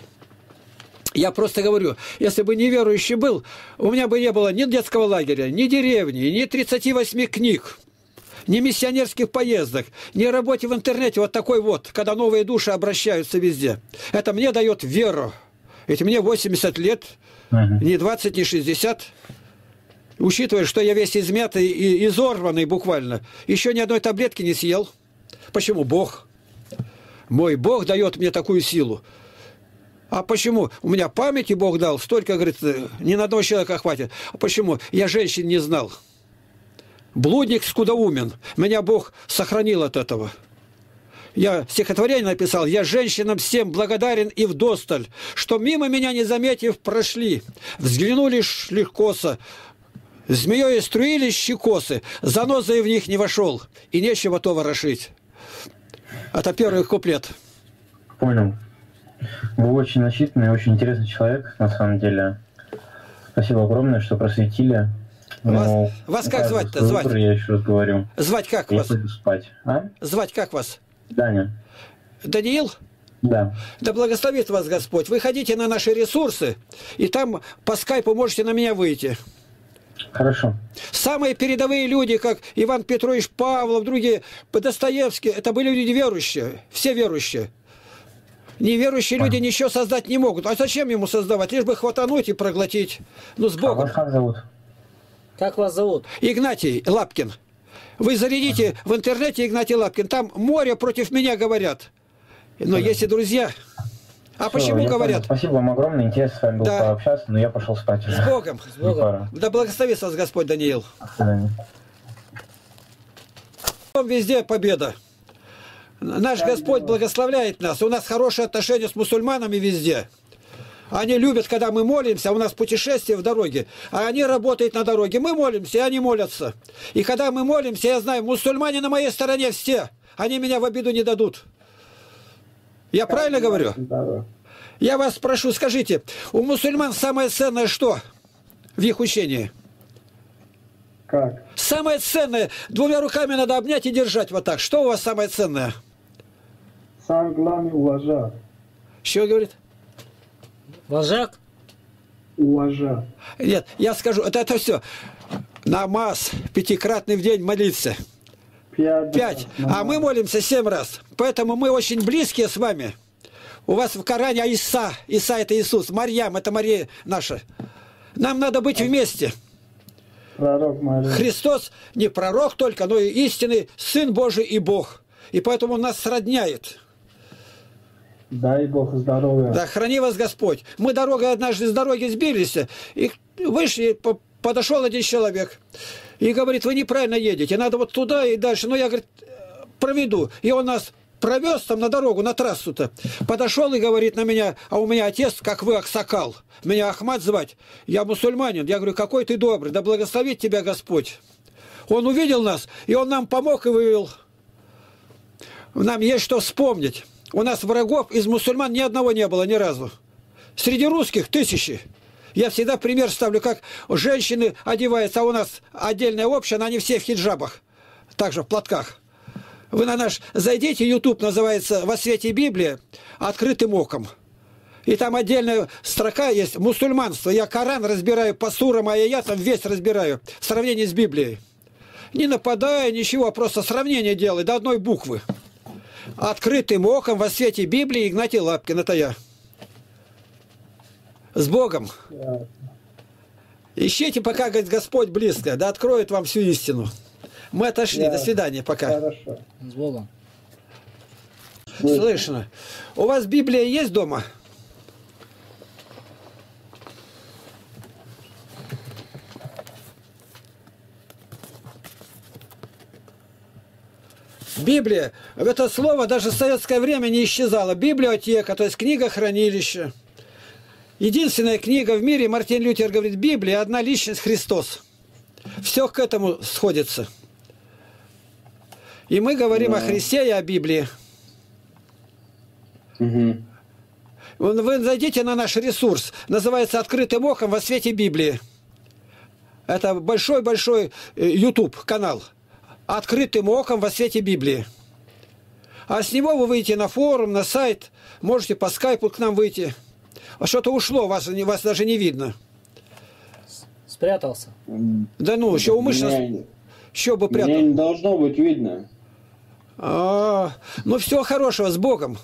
Я просто говорю, если бы неверующий был, у меня бы не было ни детского лагеря, ни деревни, ни тридцати восьми книг, ни миссионерских поездок, ни работе в интернете. Вот такой вот, когда новые души обращаются везде. Это мне дает веру. Ведь мне восемьдесят лет, uh-huh. ни двадцать, ни шестьдесят. Учитывая, что я весь измятый и изорванный буквально. Еще ни одной таблетки не съел. Почему? Бог. Мой Бог дает мне такую силу. А почему? У меня памяти Бог дал, столько, говорит, ни на одного человека хватит. А почему? Я женщин не знал. Блудник скудоумен. Меня Бог сохранил от этого. Я стихотворение написал. Я женщинам всем благодарен и вдосталь, что мимо меня, не заметив, прошли. Взглянули легкосо, змеей струились щекосы, занозой в них не вошел, и нечего то ворошить. Это первый куплет. Понял. Вы очень начитанный, очень интересный человек, на самом деле. Спасибо огромное, что просветили. Вас, Но, вас как звать-то? Звать? Выбор, я еще раз говорю. Звать как я вас? пойду спать. А? Звать как вас? Даня. Даниил? Да. Да благословит вас Господь. Вы ходите на наши ресурсы, и там по скайпу можете на меня выйти. Хорошо. Самые передовые люди, как Иван Петрович Павлов, другие, Достоевский, это были люди верующие, все верующие. Неверующие люди ничего создать не могут. А зачем ему создавать? Лишь бы хватануть и проглотить. Ну, с Богом. А вас как зовут? Как вас зовут? Игнатий Лапкин. Вы зарядите в интернете Игнатий Лапкин. Там море против меня говорят. Но есть и друзья. А Все, почему говорят? Понял. Спасибо вам огромное. Интересно с вами было да. пообщаться, но я пошел спать уже. С Богом. С Богом. Да благословит вас Господь, Даниил. До свидания. Везде победа. Наш Господь благословляет нас. У нас хорошие отношения с мусульманами везде. Они любят, когда мы молимся, у нас путешествие в дороге, а они работают на дороге. Мы молимся, и они молятся. И когда мы молимся, я знаю, мусульмане на моей стороне все. Они меня в обиду не дадут. Я правильно говорю? Я вас прошу, скажите, у мусульман самое ценное что в их учении? Как? Самое ценное. Двумя руками надо обнять и держать вот так. Что у вас самое ценное? Самое главное уважать. Что говорит? Вожак? Уважать. Нет, я скажу, это, это все. Намаз пятикратный в день молиться. Пять. Пять. А мы молимся семь раз. Поэтому мы очень близкие с вами. У вас в Коране Иса. Иса это Иисус. Марьям это Мария наша. Нам надо быть вместе. Пророк Мария. Христос не пророк только, но и истинный Сын Божий и Бог. И поэтому он нас сродняет. Дай Бог здоровья. Да, храни вас Господь. Мы дорогой однажды с дороги сбились, и вышли, подошел один человек и говорит, вы неправильно едете, надо вот туда и дальше. Ну, я, говорит, проведу. И он нас провез там на дорогу, на трассу-то. Подошел и говорит на меня, а у меня отец, как вы, Аксакал. Меня Ахмад звать. Я мусульманин. Я говорю, какой ты добрый, да благословит тебя Господь. Он увидел нас, и он нам помог и вывел. Нам есть что вспомнить. У нас врагов из мусульман ни одного не было, ни разу. Среди русских тысячи. Я всегда пример ставлю, как женщины одеваются, а у нас отдельная община, они все в хиджабах. Также в платках. Вы на наш зайдите, YouTube называется «Во свете Библии», открытым оком. И там отдельная строка есть «Мусульманство». Я Коран разбираю по сурам, а я там весь разбираю в сравнении с Библией. Не нападая, ничего, просто сравнение делай до одной буквы. Открытым оком во свете Библии Игнатий Лапкин, это я. С Богом. Ищите, пока, говорит, Господь близко, да откроет вам всю истину. Мы отошли, да. До свидания, пока. Хорошо. С Богом. Слышно. У вас Библия есть дома? Библия, это слово даже в советское время не исчезало. Библиотека, то есть книга-хранилище. Единственная книга в мире, Мартин Лютер говорит, Библия, одна личность Христос. Все к этому сходится. И мы говорим Да. о Христе и о Библии. Угу. Вы зайдите на наш ресурс, называется «Открытым оком во свете Библии». Это большой-большой YouTube канал. «Открытым оком во свете Библии». А с него вы выйдете на форум, на сайт, можете по скайпу к нам выйти. А что-то ушло, вас, вас даже не видно. Спрятался. Да ну, еще умышленно, Меня, еще бы меня прятал. не должно быть видно. А, ну всего хорошего, с Богом.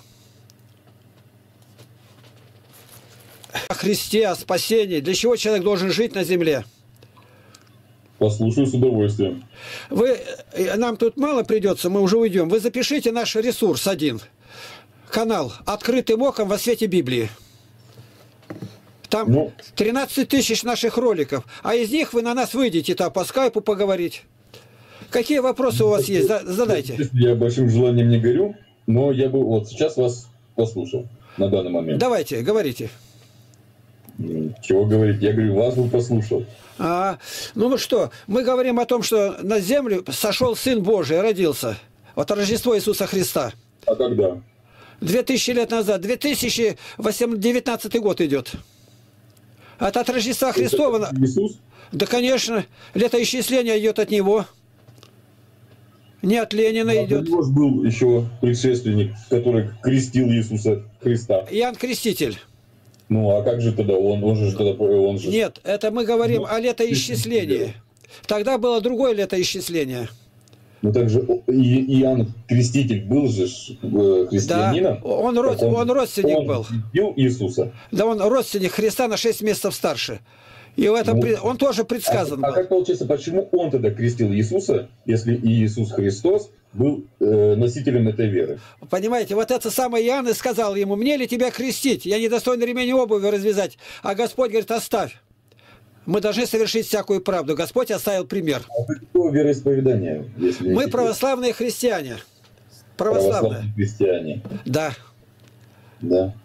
О Христе, о спасении. Для чего человек должен жить на земле? Послушаю с удовольствием. Вы, нам тут мало придется, мы уже уйдем. Вы запишите наш ресурс один. Канал «Открытым оком во свете Библии». Там Ну. тринадцать тысяч наших роликов. А из них вы на нас выйдете там по скайпу поговорить. Какие вопросы у вас есть? За- Задайте. Я большим желанием не горю, но я бы вот сейчас вас послушал на данный момент. Давайте, говорите. М, Чего говорить? Я говорю, вас бы послушал. А, ну, ну что, мы говорим о том, что на землю сошел Сын Божий, родился. Вот Рождество Иисуса Христа. А когда? Две тысячи лет назад. две тысячи девятнадцатый год идет. Это от Рождества Христова. Это Иисус? Да, конечно, летоисчисление идет от Него. Не от Ленина А идет. у него же был еще предшественник, который крестил Иисуса Христа. Иоанн Креститель. Ну, а как же тогда он? Он же тогда он же. Нет, это мы говорим Ну, о летоисчислении. Тогда было другое летоисчисление. Ну так же И- Иоанн Креститель был же ж, э, Да, христианином. он, род- Так он родственник он был. крестил Иисуса. Да он родственник Христа на шесть месяцев старше. И в этом Ну, пред- он тоже предсказан А, а был. как получается, почему он тогда крестил Иисуса, если и Иисус Христос был э, носителем этой веры? Понимаете, вот это самое Иоанн и сказал ему: мне ли тебя крестить? Я не достоин ремень обуви развязать. А Господь говорит: оставь. Мы должны совершить всякую правду. Господь оставил пример. А вы какое вероисповедание? Если не Мы секрет? православные христиане. Православные. Православные христиане. Да. Да.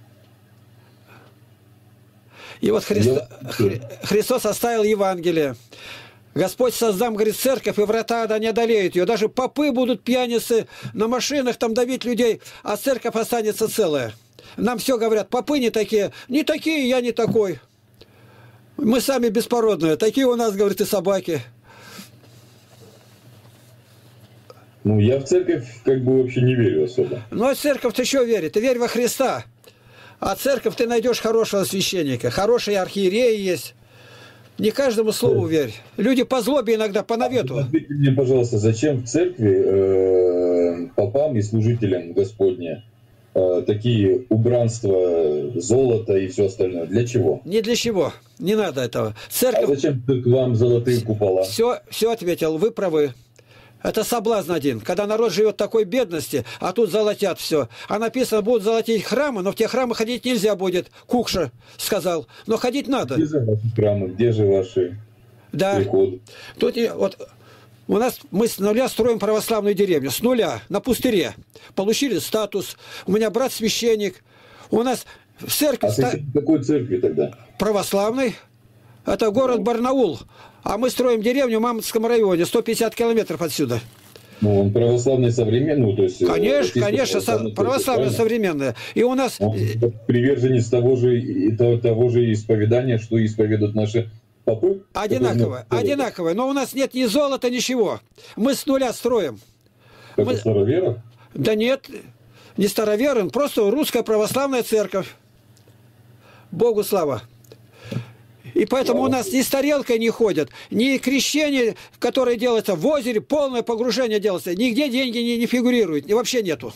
И вот Христо- Я- Хри- Христос оставил Евангелие. Господь создам, говорит, церковь, и врата ада не одолеют ее. Даже попы будут пьяницы на машинах там давить людей, а церковь останется целая. Нам все говорят: попы не такие. Не такие, я не такой. Мы сами беспородные. Такие у нас, говорит, и собаки. Ну, я в церковь как бы вообще не верю особо. Ну, а церковь ты что верит? Ты верь во Христа. А церковь ты найдешь хорошего священника. Хорошие архиереи есть. Не каждому слову верь. Люди по злобе иногда, по навету. Ответьте мне, пожалуйста, зачем в церкви э, попам и служителям Господня э, такие убранства, золото и все остальное? Для чего? Ни для чего. Не надо этого. А Церковь... зачем к вам золотые купола? Все, все ответил, вы правы. Это соблазн один. Когда народ живет в такой бедности, а тут золотят все. А написано: будут золотить храмы, но в те храмы ходить нельзя будет. Кукша сказал. Но ходить надо. Где же ваши храмы? Где же ваши Да. приходы? Тут и- вот у нас мы с нуля строим православную деревню. С нуля, на пустыре. Получили статус. У меня брат священник. У нас в церкви А ста- ты в какой церкви тогда? православный. Это город Барнаул. А мы строим деревню в Мамонтском районе, сто пятьдесят километров отсюда. Ну, он православный современный, ну, то есть... э, Конечно, российская конечно, со- православная православная церковь, современная. И у нас... правильно? Он приверженец того же, и того, того же исповедания, что исповедуют наши попы. Одинаково, Это, ну, одинаково. Но у нас нет ни золота, ничего. Мы с нуля строим. Как Мы- у староверов? Да нет, не староверен, просто русская православная церковь. Богу слава. И поэтому у нас ни с тарелкой не ходят, ни крещение, которое делается в озере, полное погружение делается. Нигде деньги не, не фигурируют, и вообще нету.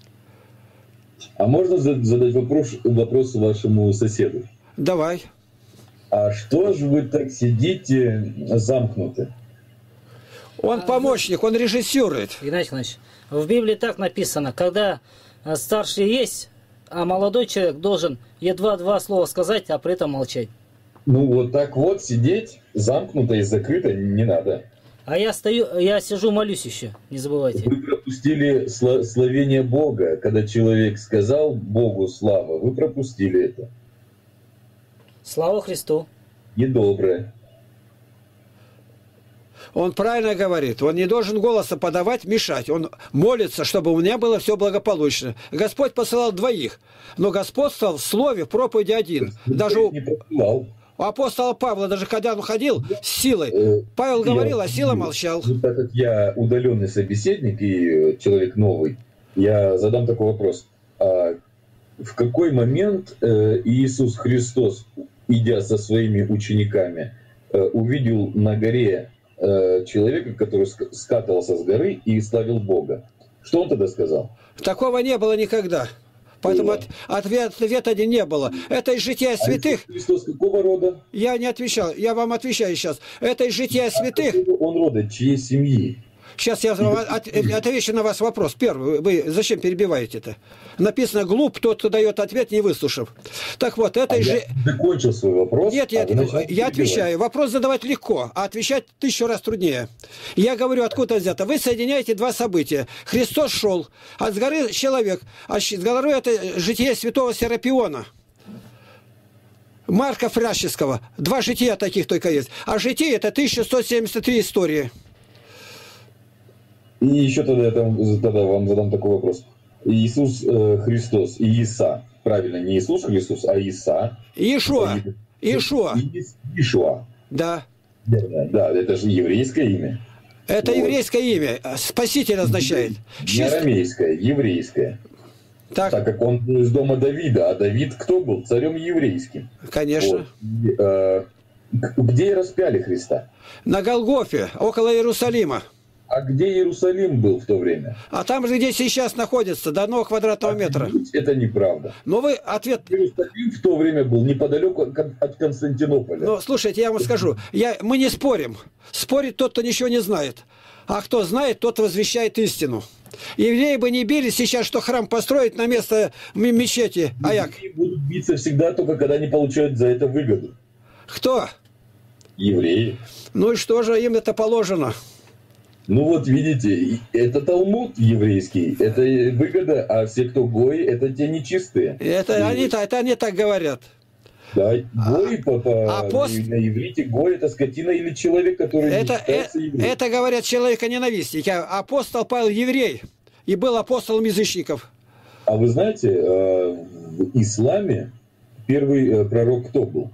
А можно за- задать вопрос, вопрос вашему соседу? Давай. А что же вы так сидите замкнуты? Он помощник, он режиссирует. Игнатий Иванович, в Библии так написано: когда э, старший есть, а молодой человек должен едва два слова сказать, а при этом молчать. Ну, вот так вот сидеть замкнуто и закрыто не надо. А я стою, я сижу, молюсь еще, не забывайте. Вы пропустили сла- словение Бога. Когда человек сказал Богу слава, вы пропустили это. Слава Христу. Недоброе. Он правильно говорит. Он не должен голоса подавать, мешать. Он молится, чтобы у меня было все благополучно. Господь посылал двоих, но господствовал в слове, в проповеди один. Даже у... Не посылал. У апостола Павла, даже когда он ходил с силой, Павел говорил, а сила молчал. Ну, так как я удаленный собеседник и человек новый, я задам такой вопрос. А в какой момент Иисус Христос, идя со своими учениками, увидел на горе человека, который скатывался с горы и славил Бога? Что он тогда сказал? Такого не было никогда. Поэтому от, ответ, ответа не было. Это из жития святых. А Христос какого рода? Я не отвечал. Я вам отвечаю сейчас. Это из жития святых. А он рода, чьей семьи? Сейчас я вам от, отвечу на вас вопрос. Первый. Вы зачем перебиваете это? Написано, глуп тот, кто дает ответ, не выслушав. Так вот, это а из... Я закончил свой вопрос. Нет, я, а я отвечаю. Вопрос задавать легко, а отвечать тысячу раз труднее. Я говорю, откуда взято. Вы соединяете два события. Христос шел, а с горы человек. А с горы это житие святого Серапиона. Марка Фрящеского. Два жития таких только есть. А житие это тысяча сто семьдесят три истории. И еще тогда, я там, тогда вам задам такой вопрос. Иисус э, Христос и Иса. Правильно, не Иисус Христос, а Иса. Иешуа. Иешуа. Иешуа. Да. Да, это же еврейское имя. Это вот. Еврейское имя. Спаситель означает. Не Чист... арамейское, еврейское. Так. Так как он из дома Давида. А Давид кто был? Царем еврейским. Конечно. Вот. И, э, где распяли Христа? На Голгофе, около Иерусалима. А где Иерусалим был в то время? А там же, где сейчас находится, до одного квадратного метра. Это неправда. Но вы ответ... Иерусалим в то время был неподалеку от Константинополя. Ну, слушайте, я вам скажу. Я... Мы не спорим. Спорит тот, кто ничего не знает. А кто знает, тот возвещает истину. Евреи бы не били сейчас, что храм построить на место мечети. А як? Евреи будут биться всегда, только когда они получают за это выгоду. Кто? Евреи. Ну и что же, им это положено? Ну вот видите, это Талмуд еврейский, это выгода, а все, кто гои, это те нечистые. Это, и... они, это они так говорят. Да, гои по, по а пост... на иврите гой это скотина или человек, который это, не считается евреем. Это говорят человека-ненавистники. Апостол Павел еврей и был апостолом язычников. А вы знаете, в исламе первый пророк кто был?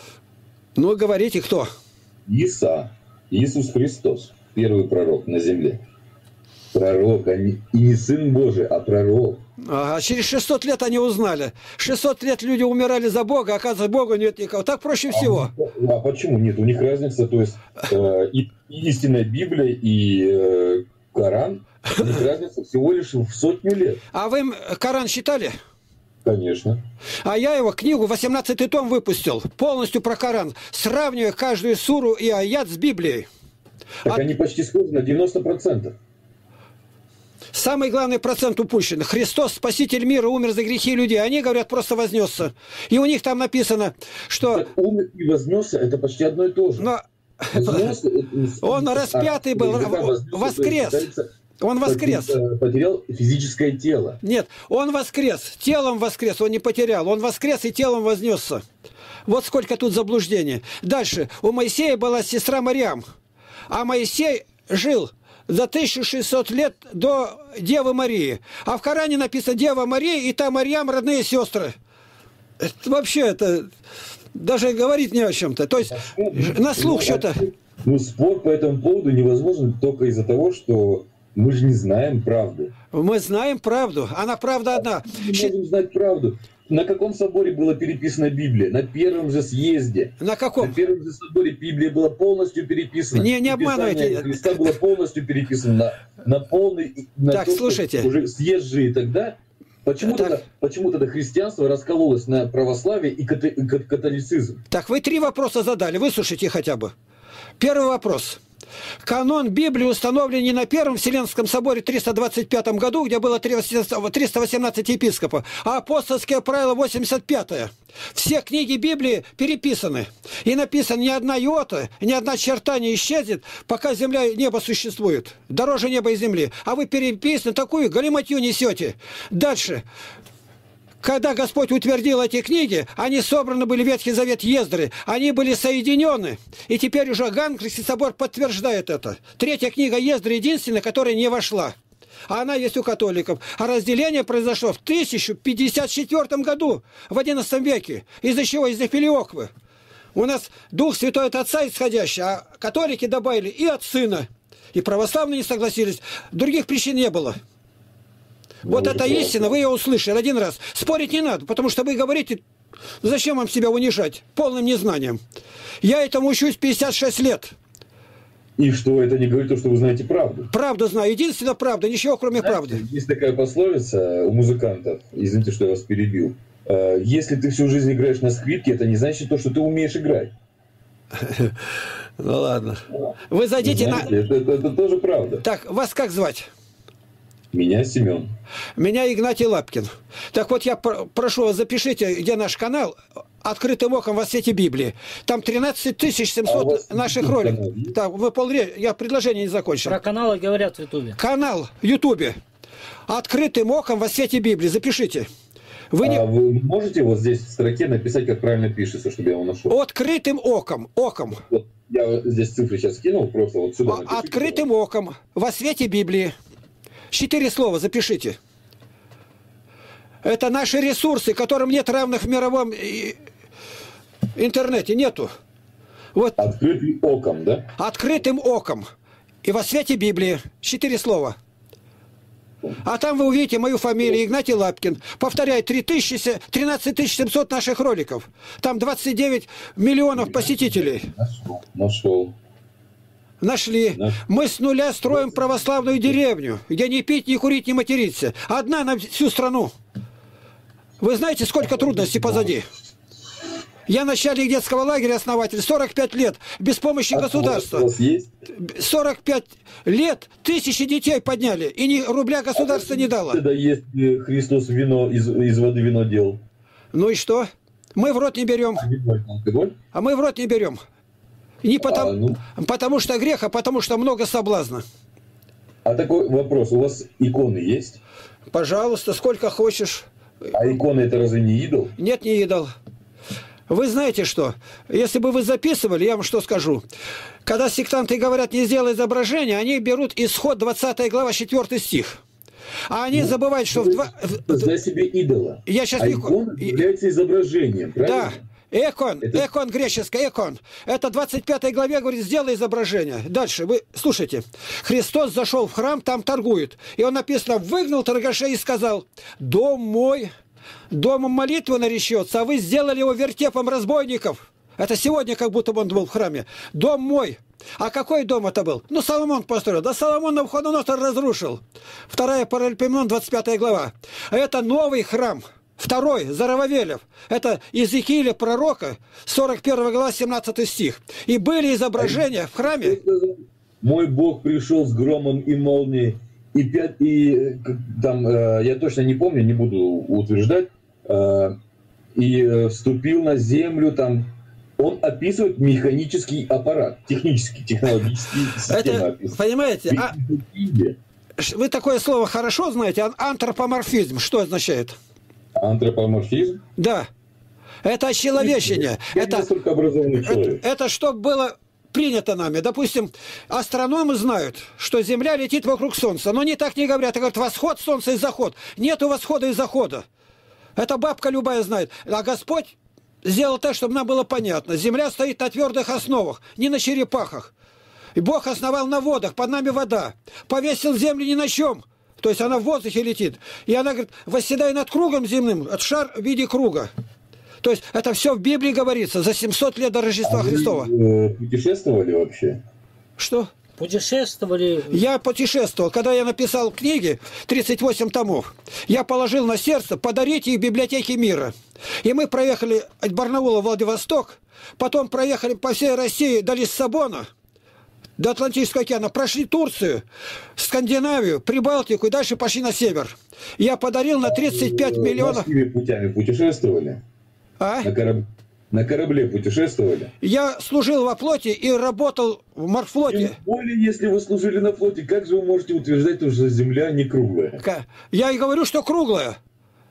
Ну, говорите, кто? Иса, Иисус Христос. Первый пророк на земле. Пророк, а не, и не сын Божий, а пророк. А через шестьсот лет они узнали. шестьсот лет люди умирали за Бога, оказывается, Бога нет никого. Так проще всего. А, а почему нет? У них разница, то есть э, и, и истинная Библия, и э, Коран, у них разница всего лишь в сотню лет. А вы Коран читали? Конечно. А я его книгу, восемнадцатый том выпустил, полностью про Коран, сравнивая каждую суру и аят с Библией. Так а... они почти схожи на девяносто процентов. Самый главный процент упущен. Христос, Спаситель мира, умер за грехи людей. Они говорят, просто вознесся. И у них там написано, что... Так умер и вознесся, это почти одно и то же. Но... Вознесся, он распятый был, воскрес. Он воскрес. Потерял физическое тело. Нет, он воскрес. Телом воскрес, он не потерял. Он воскрес и телом вознесся. Вот сколько тут заблуждений. Дальше. У Моисея была сестра Мариам. А Моисей жил за тысячу шестьсот лет до Девы Марии. А в Коране написано Дева Мария и та Марьям родные сестры. Это, вообще это даже говорить не о чем-то. То есть на слух ну, что-то. Ну спор по этому поводу невозможен только из-за того, что мы же не знаем правды. Мы знаем правду. Она правда одна. Мы не можем знать правду. На каком соборе была переписана Библия? На первом же съезде. На каком? На первом же соборе Библия была полностью переписана. Не, не обманывайте. Писание Христа было полностью переписано на, на полный... На так, то, слушайте. Уже съезд же и тогда... Почему, так. тогда, почему тогда христианство раскололось на православие и католицизм? Так, вы три вопроса задали. Выслушайте хотя бы. Первый вопрос. Канон Библии установлен не на Первом Вселенском соборе в триста двадцать пятом году, где было триста восемнадцать епископов, а апостольское правило восемьдесят пятое. Все книги Библии переписаны. И написано, ни одна йота, ни одна черта не исчезнет, пока земля и небо существует. Дороже неба и земли. А вы переписаны такую галиматью несете. Дальше. когда Господь утвердил эти книги, они собраны были в Ветхий Завет Ездры, они были соединены, и теперь уже Ганкрийский собор подтверждает это. Третья книга Ездры единственная, которая не вошла. А она есть у католиков. А разделение произошло в тысяча пятьдесят четвёртом году, в одиннадцатом веке. Из-за чего? Из-за Филиоквы. У нас Дух Святой от Отца исходящий, а католики добавили и от Сына. И православные не согласились. Других причин не было. Вот это истина, вы ее услышали один раз. Спорить не надо, потому что вы говорите, зачем вам себя унижать полным незнанием. Я этому учусь пятьдесят шесть лет. И что, это не говорит то, что вы знаете правду? Правду знаю. Единственная правда, ничего кроме Знаете, правды. Есть такая пословица у музыкантов, извините, что я вас перебил. Если ты всю жизнь играешь на скрипке, это не значит то, что ты умеешь играть. Ну ладно. Вы зайдите на... Это тоже правда. Так, вас как звать? Меня Семен. Меня Игнатий Лапкин. Так вот, я прошу вас, запишите, где наш канал «Открытым оком во свете Библии». Там тринадцать тысяч семьсот а наших роликов. Так, вы полре... Я предложение не закончил. Про каналы говорят в Ютубе. Канал в Ютубе «Открытым оком во свете Библии». Запишите. Вы, не... а вы можете вот здесь в строке написать, как правильно пишется, чтобы я его нашел? Открытым оком. Оком. Вот я здесь цифры сейчас скинул, просто вот сюда. Напишите. Открытым оком во свете Библии. Четыре слова запишите. Это наши ресурсы, которым нет равных в мировом интернете. Нету. Вот. Открытым оком, да? Открытым оком. И во свете Библии. Четыре слова. А там вы увидите мою фамилию, Игнатий Лапкин. Повторяю, тринадцать тысяч семьсот наших роликов. Там двадцать девять миллионов посетителей. Нашел. Нашел. Нашли. Да. Мы с нуля строим православную деревню, где не пить, не курить, не материться. Одна на всю страну. Вы знаете, сколько трудностей позади? Я начальник детского лагеря, основатель, сорок пять лет, без помощи а государства. У вас есть? сорок пять лет тысячи детей подняли, и ни рубля государство а не дало. Тогда если Христос вино из, из воды вино делал. Ну и что? Мы в рот не берем. А, а мы в рот не берем. Не потому, а, ну... потому что грех, а потому что много соблазна. А такой вопрос, у вас иконы есть? Пожалуйста, сколько хочешь. А иконы это разве не идол? Нет, не идол. Вы знаете что? Если бы вы записывали, я вам что скажу. Когда сектанты говорят, не сделай изображение, они берут Исход двадцатая глава, четвёртый стих. А они ну, забывают, что... В два... Создай себе идола. Я сейчас а не... икона является изображением, правильно? Да. Экон, это... экон греческий, экон. Это в двадцать пятой главе говорит, сделай изображение. Дальше, вы слушайте. Христос зашел в храм, там торгует. И он написано, выгнал торгашей и сказал, дом мой, домом молитвы наречется, а вы сделали его вертепом разбойников. Это сегодня как будто бы он был в храме. Дом мой. А какой дом это был? Ну, Соломон построил. Да Соломон Навуходоносор разрушил. Вторая Паралипоменон, двадцать пятая глава. Это новый храм. Второй, Зарававелев, это Иезекииля пророка, сорок первая глава, семнадцатый стих. И были изображения в храме. Мой Бог пришел с громом и молнией, и, пять, и там, э, я точно не помню, не буду утверждать, э, и э, вступил на землю, там, он описывает механический аппарат, технический, технологический система. Это, понимаете, а, вы такое слово хорошо знаете, антропоморфизм, что означает? Антропоморфизм? Да. Это очеловечение. Это, это, это что было принято нами. Допустим, астрономы знают, что Земля летит вокруг Солнца. Но они так не говорят. Они говорят, восход Солнца и заход. Нету восхода и захода. Это бабка любая знает. А Господь сделал так, чтобы нам было понятно. Земля стоит на твердых основах, не на черепахах. И Бог основал на водах, под нами вода. Повесил землю ни на чем. То есть она в воздухе летит. И она говорит, восседай над кругом земным, от шар в виде круга. То есть это все в Библии говорится, за семьсот лет до Рождества а Христова. Вы путешествовали вообще? Что? Путешествовали. Я путешествовал. Когда я написал книги, тридцать восемь томов, я положил на сердце подарить их библиотеке мира. И мы проехали от Барнаула в Владивосток, потом проехали по всей России до Лиссабона, до Атлантического океана, прошли Турцию, Скандинавию, Прибалтику и дальше пошли на север. Я подарил на тридцать пять миллионов... Морскими путями путешествовали? А? На, кораб... на корабле путешествовали? Я служил во флоте и работал в морфлоте. Тем более, если вы служили на флоте, как же вы можете утверждать, что Земля не круглая? Я и говорю, что круглая.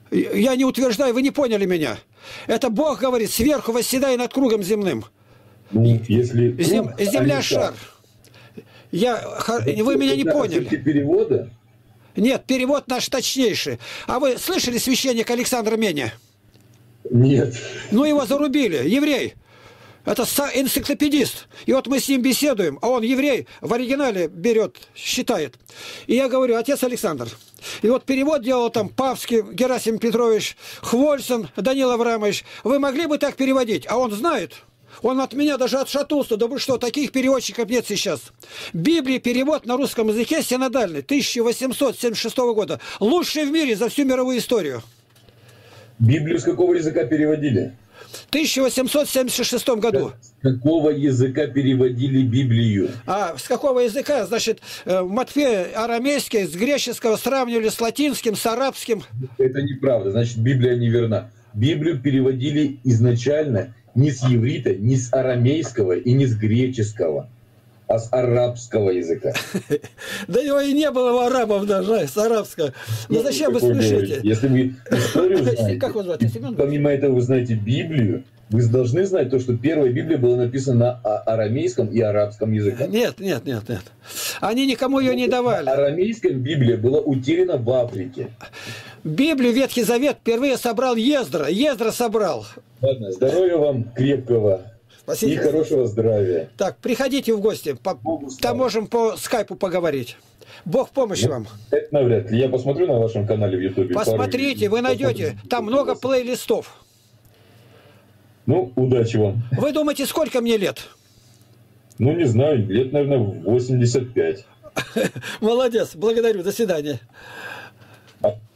Я не утверждаю, вы не поняли меня. Это Бог говорит, сверху восседай над кругом земным. Ну, если Зем- круг, земля а не шар. шар. Я, вы меня не Это поняли. ошибки перевода? Нет, перевод наш точнейший. А вы слышали священника Александра Меня? Нет. Ну, его зарубили, еврей. Это энциклопедист. И вот мы с ним беседуем, а он еврей, в оригинале берет, считает. И я говорю, отец Александр. И вот перевод делал там Павский, Герасим Петрович, Хвольсон, Данил Аврамович. Вы могли бы так переводить? А он знает. Он от меня даже отшатнулся. Да вы что, таких переводчиков нет сейчас. Библия перевод на русском языке синодальный, тысяча восемьсот семьдесят шестого года. Лучший в мире за всю мировую историю. Библию с какого языка переводили? В тысяча восемьсот семьдесят шестом году. С какого языка переводили Библию? А с какого языка? Значит, Матфея арамейский, с греческого сравнивали с латинским, с арабским. Это неправда, значит, Библия неверна. Библию переводили изначально не с еврита, не с арамейского и не с греческого, а с арабского языка. Да его и не было у арабов даже, с арабского. Ну зачем вы смешите? Если вы историю знаете, как вы звали? помимо этого вы знаете Библию, вы должны знать то, что первая Библия была написана на арамейском и арабском языках. Нет, нет, нет, нет. Они никому ее не давали. Арамейская Библия была утеряна в Африке. Библию, Ветхий Завет, впервые собрал Ездра. Ездра собрал. Ладно, здоровья вам крепкого. Спасибо. И хорошего здравия. Так, приходите в гости. По... Там можем по скайпу поговорить. Бог в помощь Ну, вам. Это навряд ли. Я посмотрю на вашем канале в Ютубе. Посмотрите, вы найдете. Там много плейлистов. Ну, удачи вам. Вы думаете, сколько мне лет? Ну, не знаю, лет, наверное, восемьдесят пять. Молодец, благодарю, до свидания. А